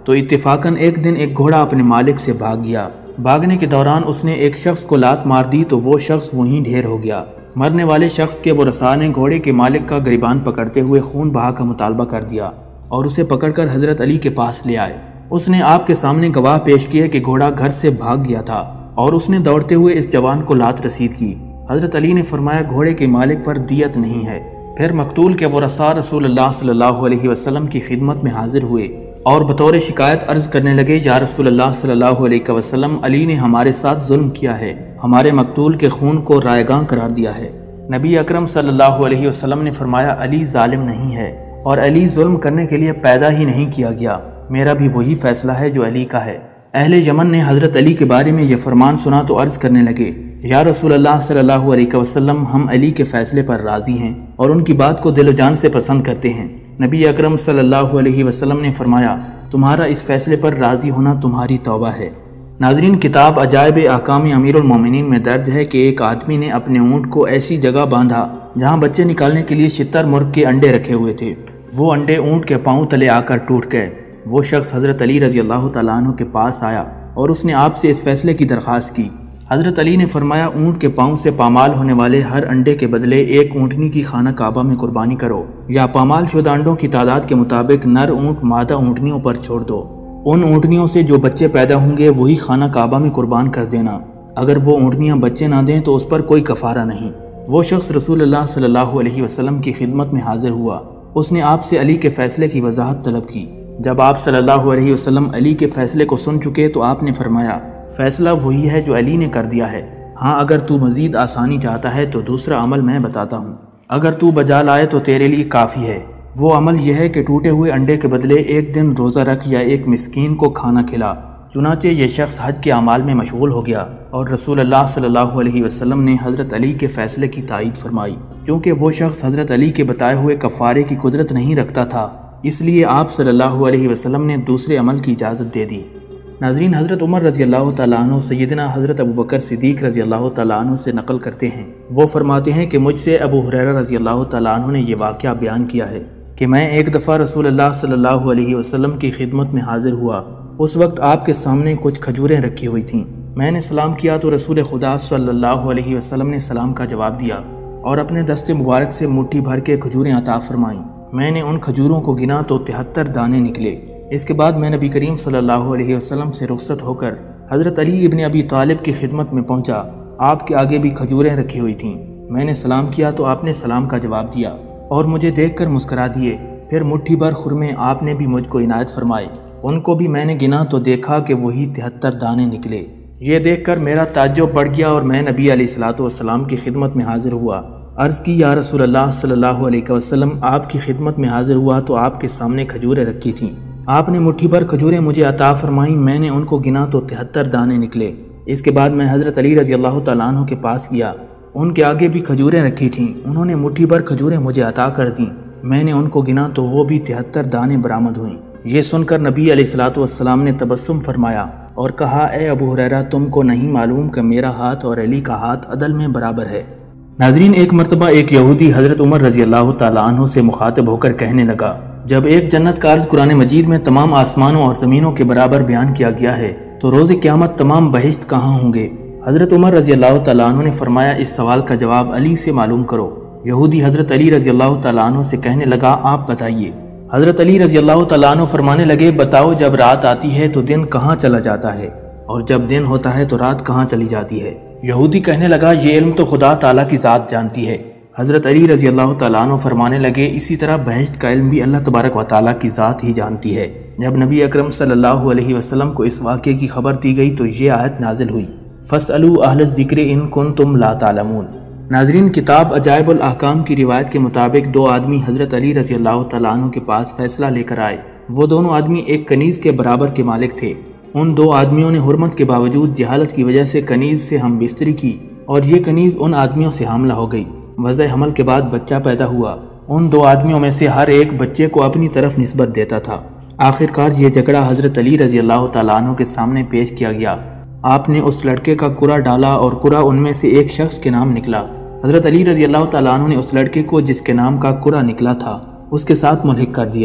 تو اتفاقاً ایک دن ایک گھوڑا اپنے مالک سے بھاگ گیا۔ بھاگنے کے دوران اس نے ایک شخص کو لات مار دی تو وہ شخص وہیں ڈھیر ہو گیا۔ مرنے والے شخص کے ورثاء نے گھوڑے کے مالک کا گریبان پکڑتے ہوئے خون بہا کا مطالبہ کر دیا اور اسے پکڑ کر حضرت علی کے پاس لے آئے۔ اس نے آپ کے سامنے گواہ پیش کیا کہ گھوڑا گھر سے بھاگ گیا تھا اور اس نے دوڑتے ہوئے اس جوان کو لات رسید کی۔ حضرت علی نے فرمایا گھوڑے کے مالک پر دیت نہیں ہے۔ پھر مقتول کے ورثاء رسول اللہ صلی اللہ علیہ وسلم کی خدمت میں حاضر ہوئے اور بطور شکایت عرض کرنے لگے، یا رسول اللہ صلی اللہ علیہ وسلم، علی نے ہمارے ساتھ ظلم کیا ہے، ہمارے مقتول کے خون کو رائیگاں قرار دیا ہے۔ نبی اکرم صلی اللہ علیہ وسلم نے فرمایا علی ظالم نہیں ہے اور علی ظلم کرنے کے لیے پیدا ہی نہیں کیا گیا، میرا بھی وہی فیصلہ ہے جو علی کا ہے۔ اہل یمن نے حضرت علی کے بارے میں یہ فرمان سنا تو عرض کرنے لگے، یا رسول اللہ صلی اللہ علیہ وسلم، ہم علی کے فیصلے پر راضی ہیں اور ان کی بات کو دل و جان سے پسند کرتے ہیں۔ نبی اکرم صلی اللہ علیہ وسلم نے فرمایا، تمہارا اس فیصلے پر راضی ہونا تمہاری توبہ ہے۔ ناظرین، کتاب عجائب احکام امیر المومنین میں درج ہے کہ ایک آدمی نے اپنے اونٹ کو ایسی جگہ باندھا جہاں بچے نکالنے کے لیے شتر مرغ کے انڈے رکھے ہوئے تھے۔ وہ انڈے اونٹ کے پاؤں تلے آ کر ٹوٹ گئے۔ وہ شخص حضرت علی رضی اللہ تعالیٰ عنہ کے پاس آیا اور اس نے آپ سے اس فیصلے کی درخواست کی۔ حضرت علی نے فرمایا، اونٹ کے پاؤں سے پامال ہونے والے ہر انڈے کے بدلے ایک اونٹنی کی خانہ کعبہ میں قربانی کرو، یا پامال شدہ انڈوں کی تعداد کے مطابق نر اونٹ مادہ اونٹنیوں پر چھوڑ دو۔ ان اونٹنیوں سے جو بچے پیدا ہوں گے وہی خانہ کعبہ میں قربان کر دینا۔ اگر وہ اونٹنیاں بچے نہ دیں تو اس پر کوئی کفارہ نہیں۔ وہ شخص رسول اللہ صلی اللہ علیہ وسلم کی خدمت میں حاضر ہوا۔ اس نے آپ سے علی کے فیصلے کی وضاحت طلب کی۔ جب آپ صلی اللہ علیہ وسلم علی کے فیصلے کو سن چکے تو آپ نے فرمایا، فیصلہ وہی ہے جو علی نے کر دیا ہے۔ ہاں، اگر تو مزید آسانی چاہتا ہے تو دوسرا عمل میں بتاتا ہوں، اگر تو بجا لائے تو تیرے لیے کافی ہے۔ وہ عمل یہ ہے کہ ٹوٹے ہوئے انڈے کے بدلے ایک دن روزہ رکھ یا ایک مسکین کو کھانا کھلا۔ چنانچہ یہ شخص حج کے اعمال میں مشغول ہو گیا اور رسول اللہ صلی اللہ علیہ وسلم نے حضرت علی کے فیصلے کی تائید فرمائی۔ چونکہ وہ شخص حضرت علی کے بتائے ہوئے کفارے کی قدرت نہیں رکھتا تھا، اس لیے آپ صلی اللہ علیہ وسلم نے دوسرے عمل کی اجازت دے دی۔ ناظرین، حضرت عمر رضی اللہ تعالیٰ عنہ سیدنا حضرت ابوبکر صدیق رضی اللہ تعالیٰ عنہ سے نقل کرتے ہیں۔ وہ فرماتے ہیں کہ مجھ سے ابو ہریرہ رضی اللہ تعالیٰ عنہ نے یہ واقعہ بیان کیا ہے کہ میں ایک دفعہ رسول اللہ صلی اللہ علیہ وسلم کی خدمت میں حاضر ہوا۔ اس وقت آپ کے سامنے کچھ کھجوریں رکھی ہوئی تھیں۔ میں نے سلام کیا تو رسول خدا صلی اللہ علیہ وسلم نے سلام کا جواب دیا اور اپنے دست مبارک سے مٹھی بھر کے کھجوریں عطا فرمائیں۔ میں نے ان کھجوروں کو گنا تو 73 دانے نکلے۔ اس کے بعد میں نبی کریم صلی اللہ علیہ وسلم سے رخصت ہو کر حضرت علی ابن ابی طالب کی خدمت میں پہنچا۔ آپ کے آگے بھی کھجوریں رکھی ہوئی تھیں۔ میں نے سلام کیا تو آپ نے سلام کا جواب دیا اور مجھے دیکھ کر مسکرا دیے۔ پھر مٹھی بھر خرمے آپ نے بھی مجھ کو عنایت فرمائے۔ ان کو بھی میں نے گنا تو دیکھا کہ وہی 73 دانے نکلے۔ یہ دیکھ کر میرا تعجب بڑھ گیا اور میں نبی علیہ الصلوۃ والسلام کی خدمت میں حاضر ہوا۔ عرض کی، یا رسول اللہ صلی اللہ علیہ وسلم، آپ کی خدمت میں حاضر ہوا تو آپ کے سامنے کھجوریں رکھی تھیں۔ آپ نے مٹھی بھر کھجوریں مجھے عطا فرمائیں۔ میں نے ان کو گنا تو 73 دانے نکلے۔ اس کے بعد میں حضرت علی رضی اللہ تعالیٰ عنہ کے پاس گیا۔ ان کے آگے بھی کھجوریں رکھی تھیں۔ انہوں نے مٹھی بھر کھجوریں مجھے عطا کر دیں۔ میں نے ان کو گنا تو وہ بھی 73 دانے برآمد ہوئیں۔ یہ سن کر نبی علیہ الصلوۃ والسلام نے تبسم فرمایا اور کہا، اے ابو ہریرہ، تم کو نہیں معلوم کہ میرا ہاتھ اور علی کا ہاتھ عدل میں برابر ہے۔ ناظرین، ایک مرتبہ ایک یہودی حضرت عمر رضی اللہ تعالیٰ عنہ سے مخاطب ہو کر کہنے لگا، جب ایک جنت کا عرض قرآن مجید میں تمام آسمانوں اور زمینوں کے برابر بیان کیا گیا ہے تو روز قیامت تمام بہشت کہاں ہوں گے؟ حضرت عمر رضی اللہ تعالیٰ عنہ نے فرمایا، اس سوال کا جواب علی سے معلوم کرو۔ یہودی حضرت علی رضی اللہ تعالیٰ عنہ سے کہنے لگا، آپ بتائیے۔ حضرت علی رضی اللہ تعالیٰ عنہ فرمانے لگے، بتاؤ، جب رات آتی ہے تو دن کہاں چلا جاتا ہے اور جب دن ہوتا ہے تو رات کہاں چلی جاتی ہے؟ یہودی کہنے لگا، یہ علم تو خدا تعالیٰ کی ذات جانتی ہے۔ حضرت علی رضی اللہ تعالیٰ عنہ فرمانے لگے، اسی طرح بہشت کا علم بھی اللہ تبارک و تعالیٰ کی ذات ہی جانتی ہے۔ جب نبی اکرم صلی اللہ علیہ وسلم کو اس واقعے کی خبر دی گئی تو یہ آیت نازل ہوئی، فَاسْأَلُوا أَهْلَ الذِّكْرِ إِن كُنتُمْ لَا تَعْلَمُونَ۔ ناظرین، کتاب عجائب الاحکام کی روایت کے مطابق دو آدمی حضرت علی رضی اللہ تعالیٰ عنہ کے پاس فیصلہ لے کر آئے۔ وہ دونوں آدمی ایک کنیز کے برابر کے مالک تھے۔ ان دو آدمیوں نے حرمت کے باوجود جہالت کی وجہ سے کنیز سے ہم بستری کی اور یہ کنیز ان آدمیوں سے حاملہ ہو گئی۔ وضع حمل کے بعد بچہ پیدا ہوا۔ ان دو آدمیوں میں سے ہر ایک بچے کو اپنی طرف نسبت دیتا تھا۔ آخرکار یہ جھگڑا حضرت علی رضی اللہ تعالیٰ عنہ کے سامنے پیش کیا گیا۔ آپ نے اس لڑکے کا کرا ڈالا اور کرا ان میں سے ایک شخص کے نام نکلا۔ حضرت علی رضی اللہ تعالیٰ عنہ نے اس لڑکے کو جس کے نام کا کرا نکلا تھا اس کے ساتھ ملحق کر دیا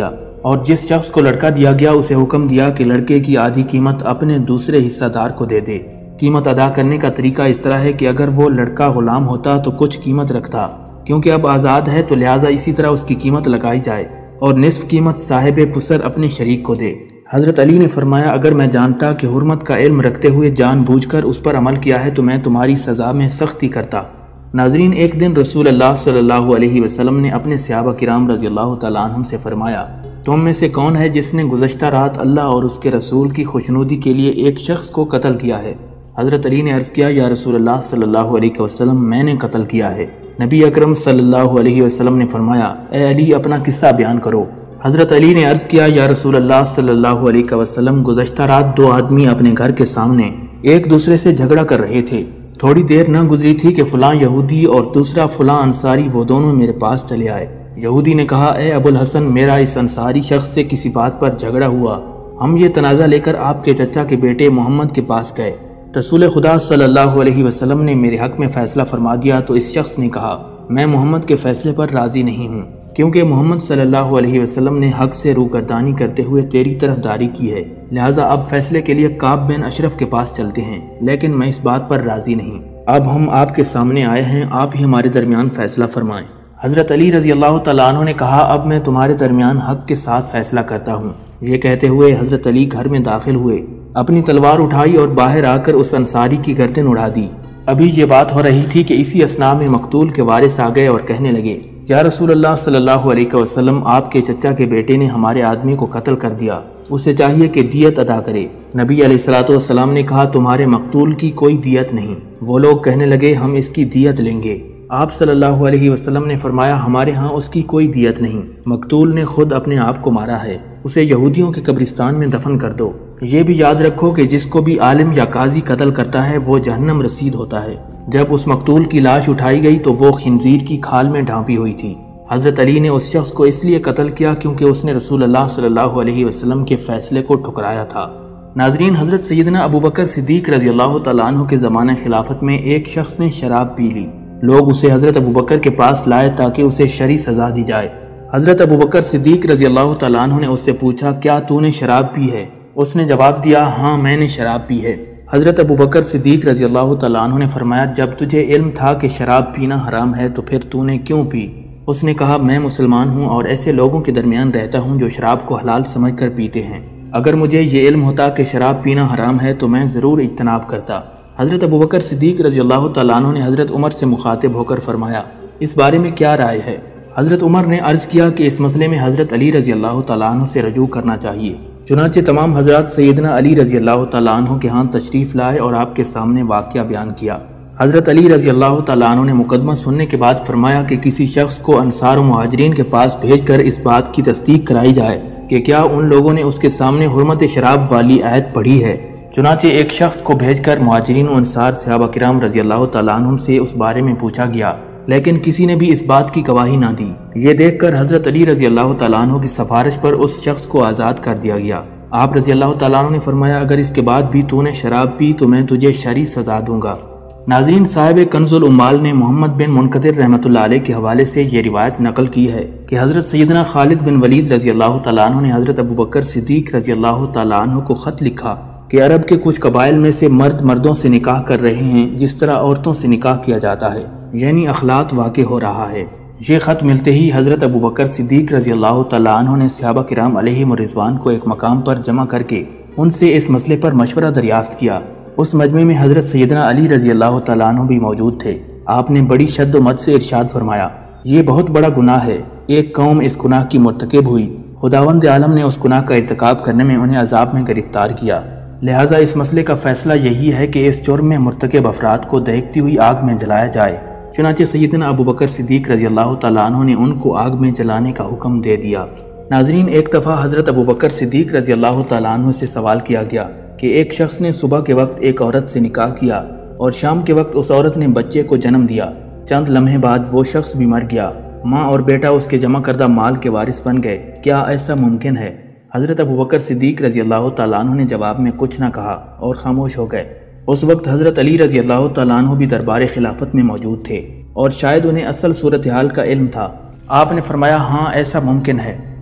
اور جس شخص کو لڑکا دیا گیا اسے حکم دیا کہ لڑکے کی آدھی قیمت اپنے دوسرے حصہ دار کو دے دے۔ قیمت ادا کرنے کا طریقہ اس طرح ہے کہ اگر وہ لڑکا غلام ہوتا تو کچھ قیمت رکھتا، کیونکہ اب آزاد ہے تو لہٰذا اسی طرح اس کی قیمت لگائی جائے، اور نصف قیمت صاحب پسر اپنے شریک کو دے۔ حضرت علی نے فرمایا اگر میں جانتا کہ حرمت کا علم رکھتے ہوئے جان بوجھ کر اس پر عمل کیا ہے تو میں تمہاری سزا میں سختی کرتا۔ ناظرین، ایک دن رسول اللہ صلی اللہ علیہ وسلم نے اپنے صحابہ کرام رضی اللہ تعالیٰ عنہم سے فرمایا تم میں سے کون ہے جس نے گزشتہ رات اللہ اور اس کے رسول کی خوشنودی کے لیے ایک شخص کو قتل کیا ہے؟ حضرت علی نے عرض کیا یا رسول اللہ صلی اللہ علیہ وسلم میں نے قتل کیا ہے۔ نبی اکرم صلی اللہ علیہ وسلم نے فرمایا اے علی اپنا قصہ بیان کرو۔ حضرت علی نے عرض کیا یا رسول اللہ صلی اللہ علیہ وسلم گزشتہ رات دو آدمی اپنے گھر کے سامنے ایک دوسرے سے جھگڑا کر رہے تھے۔ تھوڑی دیر نہ گزری تھی کہ فلاں یہودی اور دوسرا فلاں انصاری وہ دونوں میرے پاس چلے آئے۔ یہودی نے کہا اے ابو الحسن میرا اس انصاری شخص سے کسی بات پر جھگڑا ہوا، ہم یہ تنازع لے کر آپ کے چچا کے بیٹے محمد کے پاس گئے۔ رسول خدا صلی اللہ علیہ وسلم نے میرے حق میں فیصلہ فرما دیا تو اس شخص نے کہا میں محمد کے فیصلے پر راضی نہیں ہوں، کیونکہ محمد صلی اللہ علیہ وسلم نے حق سے روگردانی کرتے ہوئے تیری طرف داری کی ہے، لہٰذا اب فیصلے کے لیے کعب بن اشرف کے پاس چلتے ہیں، لیکن میں اس بات پر راضی نہیں۔ اب ہم آپ کے سامنے آئے ہیں، آپ ہی ہمارے درمیان فیصلہ فرمائیں۔ حضرت علی رضی اللہ تعالیٰ عنہ نے کہا اب میں تمہارے درمیان حق کے ساتھ فیصلہ کرتا ہوں۔ یہ کہتے ہوئے حضرت علی گھر میں داخل ہوئے، اپنی تلوار اٹھائی اور باہر آ کر اس انصاری کی گردن اڑا دی۔ ابھی یہ بات ہو رہی تھی کہ اسی اثناء میں مقتول کے وارث آ گئے اور کہنے لگے یا رسول اللہ صلی اللہ علیہ وسلم آپ کے چچا کے بیٹے نے ہمارے آدمی کو قتل کر دیا، اسے چاہیے کہ دیت ادا کرے۔ نبی علیہ الصلوۃ والسلام نے کہا تمہارے مقتول کی کوئی دیت نہیں۔ وہ لوگ کہنے لگے ہم اس کی دیت لیں گے۔ آپ صلی اللہ علیہ وسلم نے فرمایا ہمارے ہاں اس کی کوئی دیت نہیں، مقتول نے خود اپنے آپ کو مارا ہے، اسے یہودیوں کے قبرستان میں دفن کر دو۔ یہ بھی یاد رکھو کہ جس کو بھی عالم یا قاضی قتل کرتا ہے وہ جہنم رسید ہوتا ہے۔ جب اس مقتول کی لاش اٹھائی گئی تو وہ خنزیر کی کھال میں ڈھانپی ہوئی تھی۔ حضرت علی نے اس شخص کو اس لیے قتل کیا کیونکہ اس نے رسول اللہ صلی اللہ علیہ وسلم کے فیصلے کو ٹھکرایا تھا۔ ناظرین، حضرت سیدنا ابوبکر صدیق رضی اللہ تعالیٰ عنہ کے زمانہ خلافت میں ایک شخص نے شراب پی لی۔ لوگ اسے حضرت ابوبکر کے پاس لائے تاکہ اسے شرعی سزا دی جائے۔ حضرت ابوبکر صدیق رضی اللہ تعالیٰ عنہ نے اس سے پوچھا کیا تو نے شراب پی ہے؟ اس نے جواب دیا ہاں میں نے شراب پی ہے۔ حضرت ابوبکر صدیق رضی اللہ تعالیٰ عنہ نے فرمایا جب تجھے علم تھا کہ شراب پینا حرام ہے تو پھر تو نے کیوں پی؟ اس نے کہا میں مسلمان ہوں اور ایسے لوگوں کے درمیان رہتا ہوں جو شراب کو حلال سمجھ کر پیتے ہیں، اگر مجھے یہ علم ہوتا کہ شراب پینا حرام ہے تو میں ضرور اجتناب کرتا۔ حضرت ابوبکر صدیق رضی اللہ تعالیٰ عنہ نے حضرت عمر سے مخاطب ہو کر فرمایا اس بارے میں کیا رائے ہے؟ حضرت عمر نے عرض کیا کہ اس مسئلے میں حضرت علی رضی اللہ تعالیٰ عنہ سے رجوع کرنا چاہیے۔ چنانچہ تمام حضرات سیدنا علی رضی اللہ تعالیٰ عنہ کے ہاں تشریف لائے اور آپ کے سامنے واقعہ بیان کیا۔ حضرت علی رضی اللہ تعالیٰ عنہ نے مقدمہ سننے کے بعد فرمایا کہ کسی شخص کو انصار و مہاجرین کے پاس بھیج کر اس بات کی تصدیق کرائی جائے کہ کیا ان لوگوں نے اس کے سامنے حرمت شراب والی آیت پڑھی ہے۔ چنانچہ ایک شخص کو بھیج کر مہاجرین و انصار صحابہ کرام رضی اللہ تعالیٰ عنہ سے اس بارے میں پوچھا گیا، لیکن کسی نے بھی اس بات کی گواہی نہ دی۔ یہ دیکھ کر حضرت علی رضی اللہ تعالیٰ عنہ کی سفارش پر اس شخص کو آزاد کر دیا گیا۔ آپ رضی اللہ تعالیٰ عنہ نے فرمایا اگر اس کے بعد بھی تو نے شراب پی تو میں تجھے شرعی سزا دوں گا۔ ناظرین، صاحب کنز العمال نے محمد بن منقدر رحمۃ اللہ علیہ کے حوالے سے یہ روایت نقل کی ہے کہ حضرت سیدنا خالد بن ولید رضی اللہ تعالیٰ عنہ نے حضرت ابوبکر صدیق رضی اللہ تعالیٰ عنہ کو خط لکھا کہ عرب کے کچھ قبائل میں سے مرد مردوں سے نکاح کر رہے ہیں جس طرح عورتوں سے نکاح کیا جاتا ہے، یعنی اخلاط واقع ہو رہا ہے۔ یہ خط ملتے ہی حضرت ابوبکر صدیق رضی اللہ تعالیٰ عنہ نے صحابہ کرام علیہم الرضوان کو ایک مقام پر جمع کر کے ان سے اس مسئلے پر مشورہ دریافت کیا۔ اس مجمع میں حضرت سیدنا علی رضی اللہ تعالیٰ عنہ بھی موجود تھے۔ آپ نے بڑی شد و مد سے ارشاد فرمایا یہ بہت بڑا گناہ ہے، ایک قوم اس گناہ کی مرتکب ہوئی، خداوند عالم نے اس گناہ کا ارتکاب کرنے میں انہیں عذاب میں گرفتار کیا، لہٰذا اس مسئلے کا فیصلہ یہی ہے کہ اس جرم میں مرتکب افراد کو دہکتی ہوئی آگ میں جلایا جائے۔ چنانچہ سیدنا ابوبکر صدیق رضی اللہ تعالیٰ عنہ نے ان کو آگ میں جلانے کا حکم دے دیا۔ ناظرین، ایک دفعہ حضرت ابوبکر صدیق رضی اللہ تعالیٰ عنہ سے سوال کیا گیا کہ ایک شخص نے صبح کے وقت ایک عورت سے نکاح کیا اور شام کے وقت اس عورت نے بچے کو جنم دیا، چند لمحے بعد وہ شخص بھی مر گیا، ماں اور بیٹا اس کے جمع کردہ مال کے وارث بن گئے، کیا ایسا ممکن ہے؟ حضرت ابوبکر صدیق رضی اللہ تعالیٰ عنہ نے جواب میں کچھ نہ کہا اور خاموش ہو گئے۔ اس وقت حضرت علی رضی اللہ تعالیٰ عنہ بھی دربار خلافت میں موجود تھے اور شاید انہیں اصل صورتحال کا علم تھا۔ آپ نے فرمایا ہاں ایسا ممکن ہے۔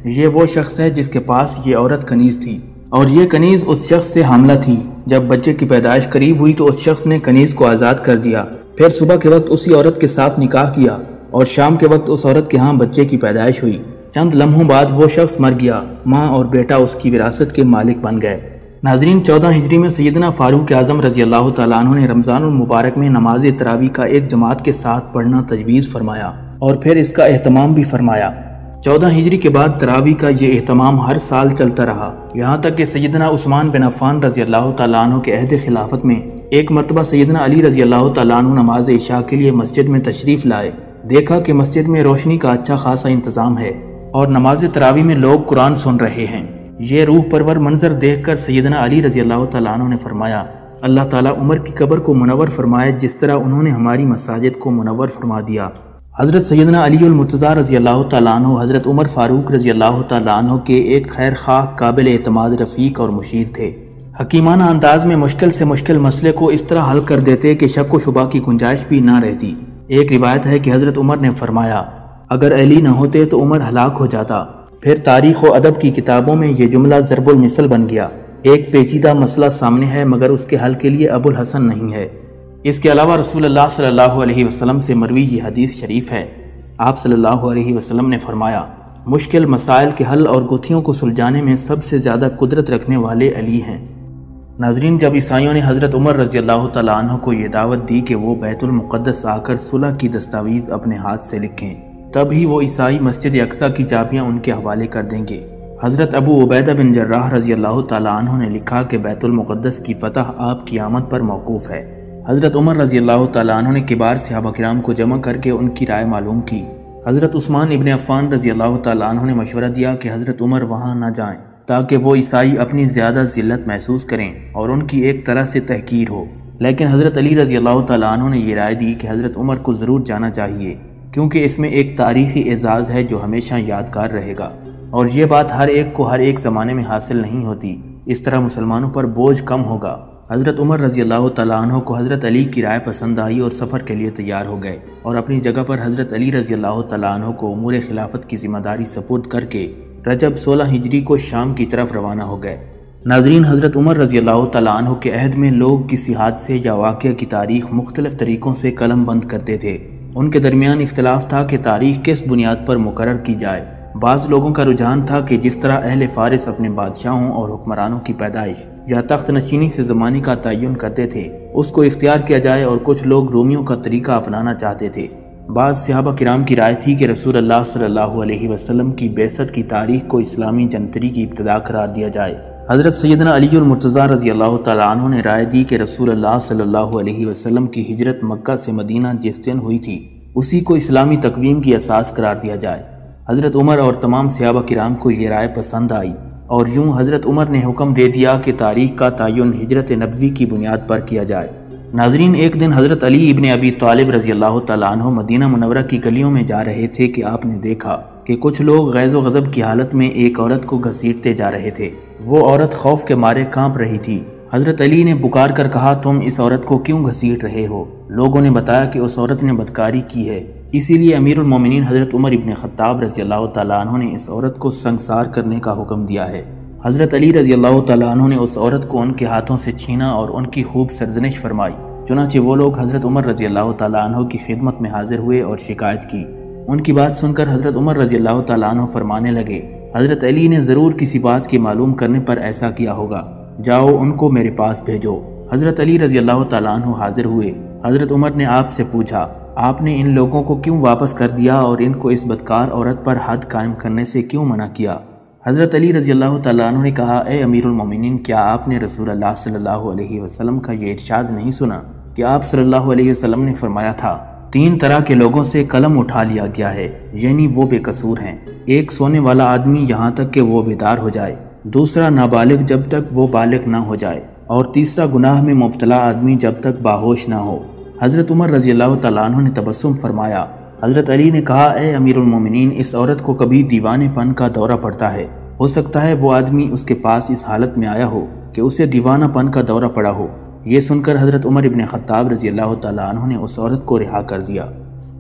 یہ وہ شخص ہے جس کے پاس یہ عورت کنیز تھی، اور یہ کنیز اس شخص سے حاملہ تھی۔ جب بچے کی پیدائش قریب ہوئی تو اس شخص نے کنیز کو آزاد کر دیا، پھر صبح کے وقت اسی عورت کے ساتھ نکاح کیا اور شام کے وقت اس عورت کے ہاں بچے کی پیدائش ہوئی۔ چند لمحوں بعد وہ شخص مر گیا، ماں اور بیٹا اس کی وراثت کے مالک بن گئے۔ ناظرین، 14 ہجری میں سیدنا فاروق اعظم رضی اللہ تعالیٰ عنہ نے رمضان المبارک میں نماز تراویح کا ایک جماعت کے ساتھ پڑھنا تجویز فرمایا اور پھر اس کا اہتمام بھی فرمایا۔ 14 ہجری کے بعد تراویح کا یہ اہتمام ہر سال چلتا رہا، یہاں تک کہ سیدنا عثمان بن عفان رضی اللہ تعالیٰ عنہ کے عہد خلافت میں ایک مرتبہ سیدنا علی رضی اللہ تعالیٰ عنہ نماز عشاء کے لیے مسجد میں تشریف لائے۔ دیکھا کہ مسجد میں روشنی کا اچھا خاصا انتظام ہے اور نماز تراویح میں لوگ قرآن سن رہے ہیں۔ یہ روح پرور منظر دیکھ کر سیدنا علی رضی اللہ تعالیٰ عنہ نے فرمایا، اللہ تعالیٰ عمر کی قبر کو منور فرمائے جس طرح انہوں نے ہماری مساجد کو منور فرما دیا۔ حضرت سیدنا علی المرتضیٰ رضی اللہ تعالیٰ عنہ حضرت عمر فاروق رضی اللہ تعالیٰ عنہ کے ایک خیر خواہ، قابل اعتماد رفیق اور مشیر تھے۔ حکیمانہ انداز میں مشکل سے مشکل مسئلے کو اس طرح حل کر دیتے کہ شک و شبہ کی گنجائش بھی نہ رہتی۔ ایک روایت ہے کہ حضرت عمر نے فرمایا، اگر علی نہ ہوتے تو عمر ہلاک ہو جاتا۔ پھر تاریخ و ادب کی کتابوں میں یہ جملہ ضرب المثل بن گیا۔ ایک پیچیدہ مسئلہ سامنے ہے مگر اس کے حل کے لیے ابو الحسن نہیں ہے۔ اس کے علاوہ رسول اللہ صلی اللہ علیہ وسلم سے مروی یہ حدیث شریف ہے، آپ صلی اللہ علیہ وسلم نے فرمایا، مشکل مسائل کے حل اور گتھیوں کو سلجھانے میں سب سے زیادہ قدرت رکھنے والے علی ہیں۔ ناظرین، جب عیسائیوں نے حضرت عمر رضی اللہ تعالیٰ عنہ کو یہ دعوت دی کہ وہ بیت المقدس آ کر صلح کی دستاویز اپنے ہاتھ سے لکھیں، تب ہی وہ عیسائی مسجد اقصیٰ کی چابیاں ان کے حوالے کر دیں گے۔ حضرت ابو عبیدہ بن جراح رضی اللہ تعالیٰ عنہ نے لکھا کہ بیت المقدس کی فتح آپ کی آمد پر موقوف ہے۔ حضرت عمر رضی اللہ تعالیٰ عنہ نے کبار صحابہ کرام کو جمع کر کے ان کی رائے معلوم کی۔ حضرت عثمان ابن عفان رضی اللہ تعالیٰ عنہ نے مشورہ دیا کہ حضرت عمر وہاں نہ جائیں تاکہ وہ عیسائی اپنی زیادہ ذلت محسوس کریں اور ان کی ایک طرح سے تحقیر ہو، لیکن حضرت علی رضی اللہ تعالیٰ عنہ نے یہ رائے دی کہ حضرت عمر کو ضرور جانا چاہیے، کیونکہ اس میں ایک تاریخی اعزاز ہے جو ہمیشہ یادگار رہے گا، اور یہ بات ہر ایک کو ہر ایک زمانے میں حاصل نہیں ہوتی۔ اس طرح مسلمانوں پر بوجھ کم ہوگا۔ حضرت عمر رضی اللہ تعالیٰ عنہ کو حضرت علی کی رائے پسند آئی اور سفر کے لیے تیار ہو گئے، اور اپنی جگہ پر حضرت علی رضی اللہ تعالیٰ عنہ کو امور خلافت کی ذمہ داری سپرد کر کے رجب 16 ہجری کو شام کی طرف روانہ ہو گئے۔ ناظرین، حضرت عمر رضی اللہ تعالیٰ عنہ کے عہد میں لوگ کسی حادثے یا واقعہ کی تاریخ مختلف طریقوں سے قلم بند کرتے تھے۔ ان کے درمیان اختلاف تھا کہ تاریخ کس بنیاد پر مقرر کی جائے۔ بعض لوگوں کا رجحان تھا کہ جس طرح اہل فارس اپنے بادشاہوں اور حکمرانوں کی پیدائش یا تخت نشینی سے زمانے کا تعین کرتے تھے، اس کو اختیار کیا جائے، اور کچھ لوگ رومیوں کا طریقہ اپنانا چاہتے تھے۔ بعض صحابہ کرام کی رائے تھی کہ رسول اللہ صلی اللہ علیہ وسلم کی بعثت کی تاریخ کو اسلامی جنتری کی ابتدا قرار دیا جائے۔ حضرت سیدنا علی المرتضیٰ رضی اللہ تعالیٰ عنہ نے رائے دی کہ رسول اللہ صلی اللہ علیہ وسلم کی ہجرت مکہ سے مدینہ جس دن ہوئی تھی اسی کو اسلامی تقویم کی اساس قرار دیا جائے۔ حضرت عمر اور تمام صحابہ کرام کو یہ رائے پسند آئی، اور یوں حضرت عمر نے حکم دے دیا کہ تاریخ کا تعین ہجرت نبوی کی بنیاد پر کیا جائے۔ ناظرین، ایک دن حضرت علی ابن ابی طالب رضی اللہ تعالیٰ عنہ مدینہ منورہ کی گلیوں میں جا رہے تھے کہ آپ نے دیکھا کہ کچھ لوگ غیظ و غضب کی حالت میں ایک عورت کو گھسیٹتے جا رہے تھے۔ وہ عورت خوف کے مارے کانپ رہی تھی۔ حضرت علی نے پکار کر کہا، تم اس عورت کو کیوں گھسیٹ رہے ہو؟ لوگوں نے بتایا کہ اس عورت نے بدکاری کی ہے، اسی لیے امیر المومنین حضرت عمر ابن خطاب رضی اللہ تعالیٰ عنہ نے اس عورت کو سنگسار کرنے کا حکم دیا ہے۔ حضرت علی رضی اللہ تعالیٰ عنہ نے اس عورت کو ان کے ہاتھوں سے چھینا اور ان کی خوب سرزنش فرمائی۔ چنانچہ وہ لوگ حضرت عمر رضی اللہ تعالیٰ عنہ کی خدمت میں حاضر ہوئے اور شکایت کی۔ ان کی بات سن کر حضرت عمر رضی اللہ تعالیٰ عنہ فرمانے لگے، حضرت علی نے ضرور کسی بات کی معلوم کرنے پر ایسا کیا ہوگا، جاؤ ان کو میرے پاس بھیجو۔ حضرت علی رضی اللہ تعالیٰ عنہ حاضر ہوئے۔ حضرت عمر نے آپ سے پوچھا، آپ نے ان لوگوں کو کیوں واپس کر دیا اور ان کو اس بدکار عورت پر حد قائم کرنے سے کیوں منع کیا؟ حضرت علی رضی اللہ تعالیٰ عنہ نے کہا، اے امیر المومنین، کیا آپ نے رسول اللہ صلی اللہ علیہ وسلم کا یہ ارشاد نہیں سنا کہ آپ صلی اللہ علیہ وسلم نے فرمایا تھا، 3 طرح کے لوگوں سے قلم اٹھا لیا گیا ہے، یعنی وہ بے قصور ہیں۔ ایک سونے والا آدمی یہاں تک کہ وہ بیدار ہو جائے، دوسرا نابالغ جب تک وہ بالغ نہ ہو جائے، اور تیسرا گناہ میں مبتلا آدمی جب تک باہوش نہ ہو۔ حضرت عمر رضی اللہ تعالیٰ عنہ نے تبسم فرمایا۔ حضرت علی نے کہا، اے امیر المومنین، اس عورت کو کبھی دیوانے پن کا دورہ پڑتا ہے، ہو سکتا ہے وہ آدمی اس کے پاس اس حالت میں آیا ہو کہ اسے دیوانہ پن کا دورہ پڑا ہو۔ یہ سن کر حضرت عمر ابن خطاب رضی اللہ تعالیٰ عنہ نے اس عورت کو رہا کر دیا۔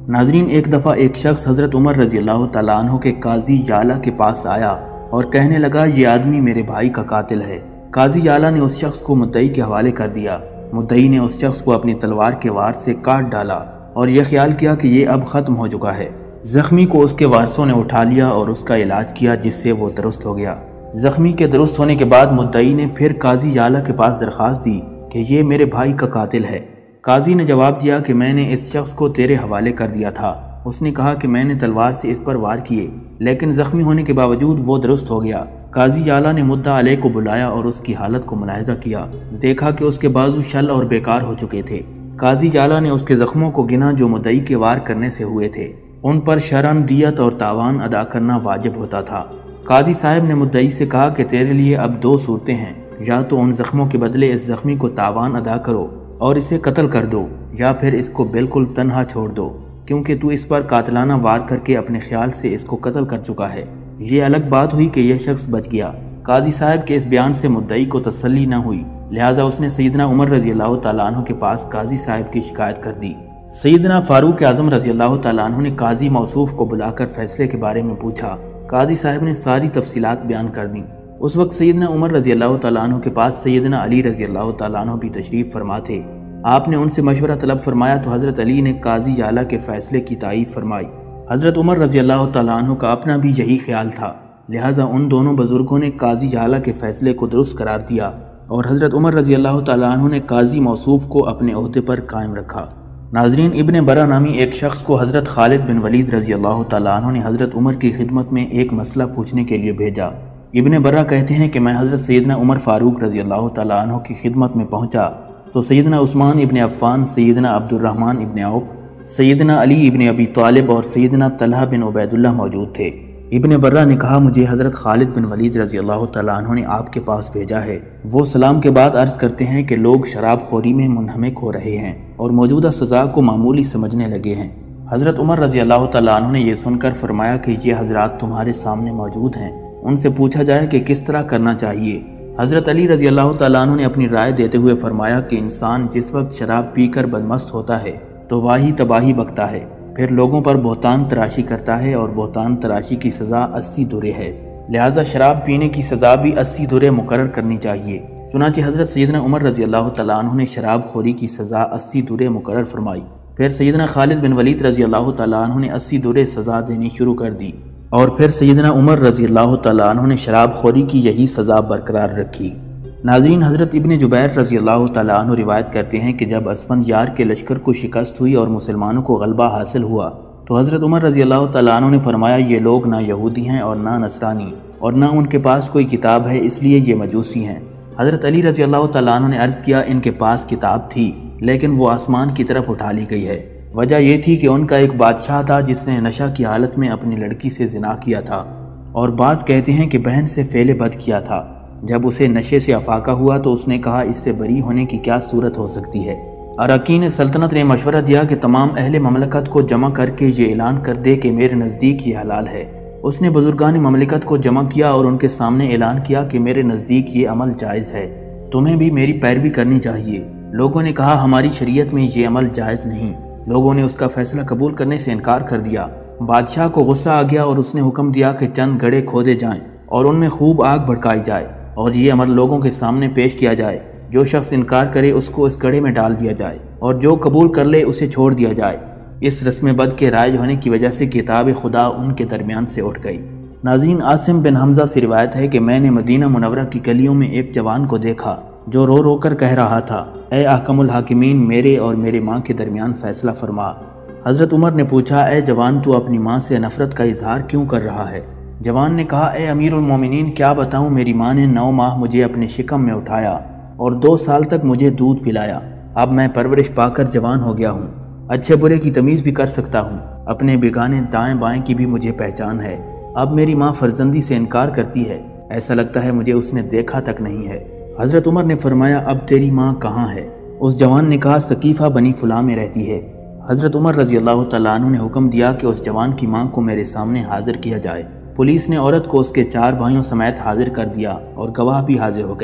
ناظرین، ایک دفعہ ایک شخص حضرت عمر رضی اللہ تعالیٰ عنہ کے قاضی یعلا کے پاس آیا اور کہنے لگا یہ آدمی میرے بھائی کا قاتل ہے۔ قاضی یعلا نے اس شخص کو مدعی کے حوالے کر دیا۔ مدعی نے اس شخص کو اپنی تلوار کے وار سے کاٹ ڈالا اور یہ خیال کیا کہ یہ اب ختم ہو چکا ہے۔ زخمی کو اس کے وارثوں نے اٹھا لیا اور اس کا علاج کیا، جس سے وہ درست ہو گیا۔ زخمی کے درست ہونے کے بعد مدعی نے پھر قاضی یعلا کے پاس درخواست دی کہ یہ میرے بھائی کا قاتل ہے۔ قاضی نے جواب دیا کہ میں نے اس شخص کو تیرے حوالے کر دیا تھا۔ اس نے کہا کہ میں نے تلوار سے اس پر وار کیے، لیکن زخمی ہونے کے باوجود وہ درست ہو گیا۔ قاضی یعلا نے مدعا علیہ کو بلایا اور اس کی حالت کو ملاحظہ کیا۔ دیکھا کہ اس کے بازو شل اور بیکار ہو چکے تھے۔ قاضی یعلا نے اس کے زخموں کو گنا جو مدعی کے وار کرنے سے ہوئے تھے۔ ان پر شرعاً دیت اور تاوان ادا کرنا واجب ہوتا تھا۔ قاضی صاحب نے مدعی سے کہا کہ تیرے لیے اب دو صورتیں ہیں، یا تو ان زخموں کے بدلے اس زخمی کو تاوان ادا کرو اور اسے قتل کر دو، یا پھر اس کو بالکل تنہا چھوڑ دو، کیونکہ تو اس پر قاتلانہ وار کر کے اپنے خیال سے اس کو قتل کر چکا ہے۔ یہ الگ بات ہوئی کہ یہ شخص بچ گیا۔ قاضی صاحب کے اس بیان سے مدعی کو تسلی نہ ہوئی، لہٰذا اس نے سیدنا عمر رضی اللہ تعالیٰ عنہ کے پاس قاضی صاحب کی شکایت کر دی۔ سیدنا فاروق اعظم رضی اللہ تعالیٰ عنہ نے قاضی موصوف کو بلا کر فیصلے کے بارے میں پوچھا۔ قاضی صاحب نے ساری تفصیلات بیان کر دیں۔ اس وقت سیدنا عمر رضی اللہ تعالیٰ عنہ کے پاس سیدنا علی رضی اللہ تعالیٰ عنہ بھی تشریف فرما تھے۔ آپ نے ان سے مشورہ طلب فرمایا تو حضرت علی نے قاضی یعلا کے فیصلے کی تائید فرمائی۔ حضرت عمر رضی اللہ تعالیٰ عنہ کا اپنا بھی یہی خیال تھا، لہٰذا ان دونوں بزرگوں نے قاضی یعلا کے فیصلے کو درست قرار دیا اور حضرت عمر رضی اللہ تعالیٰ عنہ نے قاضی موصوف کو اپنے عہدے پر قائم رکھا۔ ناظرین، ابن برہ نامی ایک شخص کو حضرت خالد بن ولید رضی اللہ تعالیٰ عنہ نے حضرت عمر کی خدمت میں ایک مسئلہ پوچھنے کے لیے بھیجا۔ ابن برہ کہتے ہیں کہ میں حضرت سیدنا عمر فاروق رضی اللہ تعالیٰ عنہ کی خدمت میں پہنچا تو سیدنا عثمان ابن عفان، سیدنا عبد الرحمن ابن عوف، سیدنا علی ابن ابی طالب اور سیدنا طلحہ بن عبید اللہ موجود تھے۔ ابن برہ نے کہا مجھے حضرت خالد بن ولید رضی اللہ تعالیٰ عنہ نے آپ کے پاس بھیجا ہے۔ وہ سلام کے بعد عرض کرتے ہیں کہ لوگ شراب خوری میں منہمک ہو رہے ہیں اور موجودہ سزا کو معمولی سمجھنے لگے ہیں۔ حضرت عمر رضی اللہ تعالیٰ عنہ نے یہ سن کر فرمایا کہ یہ حضرات تمہارے سامنے موجود ہیں، ان سے پوچھا جائے کہ کس طرح کرنا چاہیے۔ حضرت علی رضی اللہ تعالیٰ عنہ نے اپنی رائے دیتے ہوئے فرمایا کہ انسان جس وقت شراب پی کر بدمست ہوتا ہے تو واہی تباہی بکتا ہے، پھر لوگوں پر بہتان تراشی کرتا ہے اور بہتان تراشی کی سزا 80 درے ہے، لہٰذا شراب پینے کی سزا بھی 80 درے مقرر کرنی چاہیے۔ چنانچہ حضرت سیدنا عمر رضی اللہ تعالیٰ عنہ نے شراب خوری کی سزا 80 درے مقرر فرمائی۔ پھر سیدنا خالد بن ولید رضی اللہ تعالیٰ عنہ نے 80 درے سزا دینی شروع کر دی اور پھر سیدنا عمر رضی اللہ تعالیٰ عنہ نے شراب خوری کی یہی سزا برقرار رکھی۔ ناظرین، حضرت ابن جبیر رضی اللہ تعالیٰ عنہ روایت کرتے ہیں کہ جب اسفند یار کے لشکر کو شکست ہوئی اور مسلمانوں کو غلبہ حاصل ہوا تو حضرت عمر رضی اللہ تعالیٰ عنہ نے فرمایا یہ لوگ نہ یہودی ہیں اور نہ نصرانی اور نہ ان کے پاس کوئی کتاب ہے، اس لیے یہ مجوسی ہیں۔ حضرت علی رضی اللہ تعالیٰ عنہ نے عرض کیا ان کے پاس کتاب تھی لیکن وہ آسمان کی طرف اٹھا لی گئی ہے۔ وجہ یہ تھی کہ ان کا ایک بادشاہ تھا جس نے نشہ کی حالت میں اپنی لڑکی سے زنا کیا تھا، اور بعض کہتے ہیں کہ بہن سے فعل بد کیا تھا۔ جب اسے نشے سے افاقہ ہوا تو اس نے کہا اس سے بری ہونے کی کیا صورت ہو سکتی ہے۔ اراکین سلطنت نے مشورہ دیا کہ تمام اہل مملکت کو جمع کر کے یہ اعلان کر دے کہ میرے نزدیک یہ حلال ہے۔ اس نے بزرگان مملکت کو جمع کیا اور ان کے سامنے اعلان کیا کہ میرے نزدیک یہ عمل جائز ہے، تمہیں بھی میری پیروی کرنی چاہیے۔ لوگوں نے کہا ہماری شریعت میں یہ عمل جائز نہیں۔ لوگوں نے اس کا فیصلہ قبول کرنے سے انکار کر دیا۔ بادشاہ کو غصہ آ گیا اور اس نے حکم دیا کہ چند گڑھے کھودے جائیں اور ان میں خوب آگ بھڑکائی جائے اور یہ عمل لوگوں کے سامنے پیش کیا جائے۔ جو شخص انکار کرے اس کو اس گڑھے میں ڈال دیا جائے اور جو قبول کر لے اسے چھوڑ دیا جائے۔ اس رسم بد کے رائج ہونے کی وجہ سے کتاب خدا ان کے درمیان سے اٹھ گئی۔ ناظرین، عاصم بن حمزہ سے روایت ہے کہ میں نے مدینہ منورہ کی گلیوں میں ایک جوان کو دیکھا جو رو رو کر کہہ رہا تھا اے احکم الحاکمین، میرے اور میرے ماں کے درمیان فیصلہ فرما۔ حضرت عمر نے پوچھا اے جوان تو اپنی ماں سے نفرت کا اظہار کیوں کر رہا ہے؟ جوان نے کہا اے امیر المومنین، کیا بتاؤں، میری ماں نے 9 ماہ مجھے اپنے شکم میں اٹھایا اور 2 سال تک مجھے دودھ پلایا۔ اب میں پرورش پا کر جوان ہو گیا ہوں، اچھے برے کی تمیز بھی کر سکتا ہوں، اپنے بیگانے دائیں بائیں کی بھی مجھے پہچان ہے۔ اب میری ماں فرزندی سے انکار کرتی ہے، ایسا لگتا ہے مجھے اس نے دیکھا تک نہیں ہے۔ حضرت عمر نے فرمایا اب تیری ماں کہاں ہے؟ اس جوان نے کہا سقیفہ بنی فلاں میں رہتی ہے۔ حضرت عمر رضی اللہ تعالیٰ عنہ نے حکم دیا کہ اس جوان کی ماں کو میرے سامنے حاضر کیا جائے۔ پولیس نے عورت کو اس کے 4 بھائیوں سمیت حاضر کر دیا اور گواہ بھی حاضر ہو گئے۔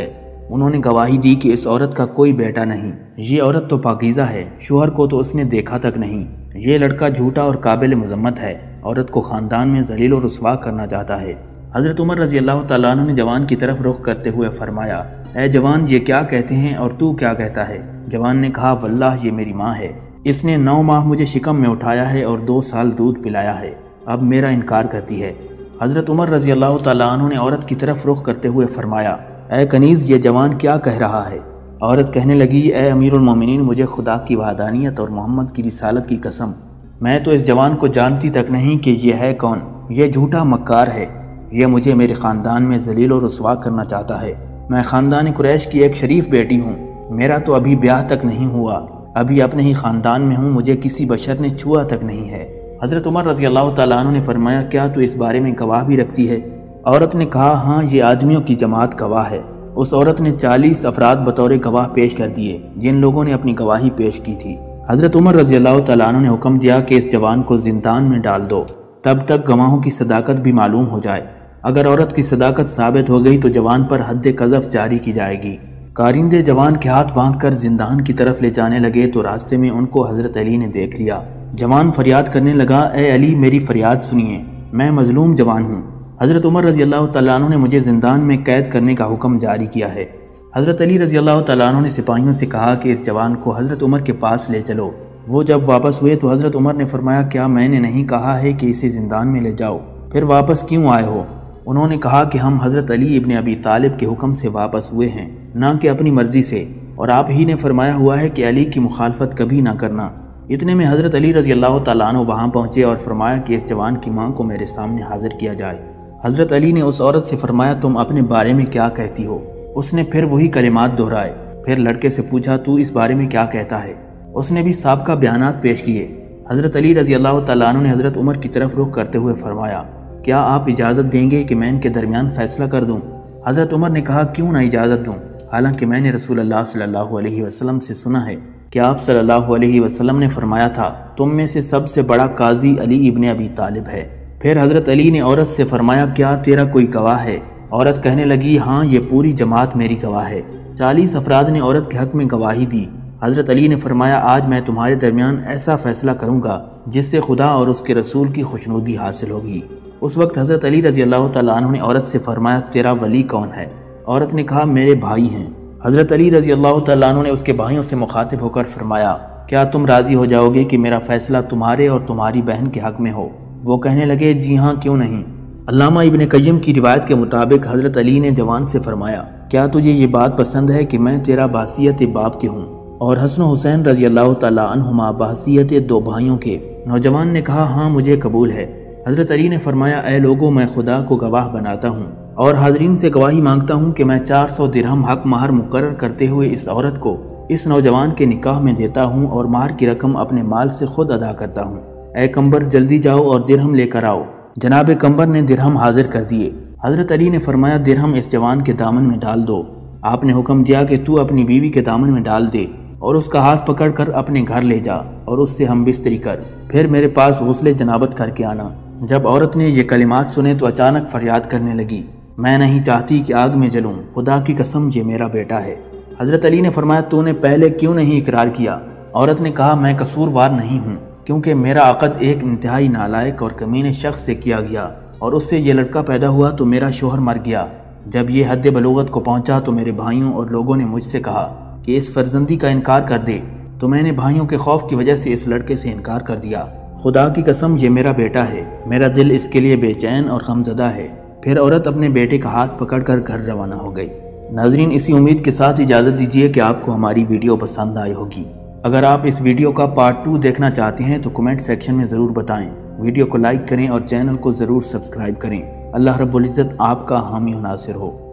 انہوں نے گواہی دی کہ اس عورت کا کوئی بیٹا نہیں، یہ عورت تو پاکیزہ ہے، شوہر کو تو اس نے دیکھا تک نہیں، یہ لڑکا جھوٹا اور قابل مذمت ہے، عورت کو خاندان میں ذلیل و رسوا کرنا چاہتا ہے۔ حضرت عمر رضی اللہ تعالیٰ عنہ نے جوان کی طرف رخ کرتے ہوئے فرمایا، اے جوان، یہ کیا کہتے ہیں اور تو کیا کہتا ہے؟ جوان نے کہا، واللہ یہ میری ماں ہے، اس نے 9 ماہ مجھے شکم میں اٹھایا ہے اور 2 سال دودھ پلایا ہے، اب میرا انکار کرتی ہے۔ حضرت عمر رضی اللہ تعالیٰ عنہ نے عورت کی طرف رخ کرتے ہوئے فرمایا، اے کنیز، یہ جوان کیا کہہ رہا ہے؟ عورت کہنے لگی، اے امیر المومنین، مجھے خدا کی وحدانیت اور محمد کی رسالت کی قسم، میں تو اس جوان کو جانتی تک نہیں کہ یہ ہے کون، یہ جھوٹا مکار ہے، یہ مجھے میرے خاندان میں ذلیل و رسوا کرنا چاہتا ہے، میں خاندان قریش کی ایک شریف بیٹی ہوں، میرا تو ابھی بیاہ تک نہیں ہوا، ابھی اپنے ہی خاندان میں ہوں، مجھے کسی بشر نے چھوا تک نہیں ہے۔ حضرت عمر رضی اللہ تعالیٰ عنہ نے فرمایا، کیا تو اس بارے میں گواہ بھی رکھتی ہے؟ عورت نے کہا، ہاں، یہ آدمیوں کی جماعت گواہ ہے۔ اس عورت نے 40 افراد بطور گواہ پیش کر دیے جن لوگوں نے اپنی گواہی پیش کی تھی۔ حضرت عمر رضی اللہ تعالیٰ عنہ نے حکم دیا کہ اس جوان کو زندان میں ڈال دو، تب تک گواہوں کی صداقت بھی معلوم ہو جائے، اگر عورت کی صداقت ثابت ہو گئی تو جوان پر حد قذف جاری کی جائے گی۔ کارندے جوان کے ہاتھ باندھ کر زندان کی طرف لے جانے لگے تو راستے میں ان کو حضرت علی نے دیکھ لیا۔ جوان فریاد کرنے لگا، اے علی، میری فریاد سنیے، میں مظلوم جوان ہوں، حضرت عمر رضی اللہ تعالیٰ عنہ نے مجھے زندان میں قید کرنے کا حکم جاری کیا ہے۔ حضرت علی رضی اللہ تعالیٰ عنہ نے سپاہیوں سے کہا کہ اس جوان کو حضرت عمر کے پاس لے چلو۔ وہ جب واپس ہوئے تو حضرت عمر نے فرمایا، کیا میں نے نہیں کہا ہے کہ اسے زندان میں لے جاؤ؟ پھر واپس کیوں آئے ہو؟ انہوں نے کہا کہ ہم حضرت علی ابن ابی طالب کے حکم سے واپس ہوئے ہیں، نہ کہ اپنی مرضی سے، اور آپ ہی نے فرمایا ہوا ہے کہ علی کی مخالفت کبھی نہ کرنا۔ اتنے میں حضرت علی رضی اللہ تعالیٰ عنہ وہاں پہنچے اور فرمایا کہ اس جوان کی ماں کو میرے سامنے حاضر کیا جائے۔ حضرت علی نے اس عورت سے فرمایا، تم اپنے بارے میں کیا کہتی ہو؟ اس نے پھر وہی کلمات دہرائے۔ پھر لڑکے سے پوچھا، تو اس بارے میں کیا کہتا ہے؟ اس نے بھی سابقہ بیانات پیش کیے۔ حضرت علی رضی اللہ تعالیٰ عنہ نے حضرت عمر کی طرف رخ کرتے ہوئے فرمایا، کیا آپ اجازت دیں گے کہ میں ان کے درمیان فیصلہ کر دوں؟ حضرت عمر نے کہا، کیوں نہ اجازت دوں، حالانکہ میں نے رسول اللہ صلی اللہ علیہ وسلم سے سنا ہے کہ آپ صلی اللہ علیہ وسلم نے فرمایا تھا، تم میں سے سب سے بڑا قاضی علی ابن ابی طالب ہے۔ پھر حضرت علی نے عورت سے فرمایا، کیا تیرا کوئی گواہ ہے؟ عورت کہنے لگی، ہاں، یہ پوری جماعت میری گواہ ہے۔ 40 افراد نے عورت کے حق میں گواہی دی۔ حضرت علی نے فرمایا، آج میں تمہارے درمیان ایسا فیصلہ کروں گا جس سے خدا اور اس کے رسول کی خوشنودی حاصل ہوگی۔ اس وقت حضرت علی رضی اللہ تعالیٰ عنہ نے عورت سے فرمایا، تیرا ولی کون ہے؟ عورت نے کہا، میرے بھائی ہیں۔ حضرت علی رضی اللہ تعالیٰ عنہ نے اس کے بھائیوں سے مخاطب ہو کر فرمایا، کیا تم راضی ہو جاؤ گے کہ میرا فیصلہ تمہارے اور تمہاری بہن کے حق میں ہو؟ وہ کہنے لگے، جی ہاں، کیوں نہیں۔ علامہ ابن قیم کی روایت کے مطابق حضرت علی نے جوان سے فرمایا، کیا تجھے یہ بات پسند ہے کہ میں تیرا بحیثیت باپ کے ہوں اور حسن و حسین رضی اللہ تعالیٰ عنہما بحیثیت 2 بھائیوں کے؟ نوجوان نے کہا، ہاں، مجھے قبول ہے۔ حضرت علی نے فرمایا، اے لوگوں، میں خدا کو گواہ بناتا ہوں اور حاضرین سے گواہی مانگتا ہوں کہ میں 400 درہم حق مہر مقرر کرتے ہوئے اس عورت کو اس نوجوان کے نکاح میں دیتا ہوں اور مہر کی رقم اپنے مال سے خود ادا کرتا ہوں۔ اے کمبر، جلدی جاؤ اور درہم لے کر آؤ۔ جناب کمبر نے درہم حاضر کر دیے۔ حضرت علی نے فرمایا، درہم اس جوان کے دامن میں ڈال دو۔ آپ نے حکم دیا کہ تو اپنی بیوی کے دامن میں ڈال دے اور اس کا ہاتھ پکڑ کر اپنے گھر لے جا اور اس سے ہم بستری کر، پھر میرے پاس غسل جنابت کر کے آنا۔ جب عورت نے یہ کلمات سنے تو اچانک فریاد کرنے لگی، میں نہیں چاہتی کہ آگ میں جلوں، خدا کی قسم یہ میرا بیٹا ہے۔ حضرت علی نے فرمایا، تو نے پہلے کیوں نہیں اقرار کیا؟ عورت نے کہا، میں قصوروار نہیں ہوں، کیونکہ میرا عقد ایک انتہائی نالائق اور کمینے شخص سے کیا گیا اور اس سے یہ لڑکا پیدا ہوا تو میرا شوہر مر گیا۔ جب یہ حد بلوغت کو پہنچا تو میرے بھائیوں اور لوگوں نے مجھ سے کہا کہ اس فرزندی کا انکار کر دے، تو میں نے بھائیوں کے خوف کی وجہ سے اس لڑکے سے انکار کر دیا۔ خدا کی قسم یہ میرا بیٹا ہے، میرا دل اس کے لیے بے چین اور غمزدہ ہے۔ پھر عورت اپنے بیٹے کا ہاتھ پکڑ کر گھر روانہ ہو گئی۔ ناظرین، اسی امید کے ساتھ اجازت دیجیے کہ آپ کو ہماری ویڈیو پسند آئی ہوگی۔ اگر آپ اس ویڈیو کا پارٹ 2 دیکھنا چاہتے ہیں تو کمنٹ سیکشن میں ضرور بتائیں، ویڈیو کو لائک کریں اور چینل کو ضرور سبسکرائب کریں۔ اللہ رب العزت آپ کا حامی و ناصر ہو۔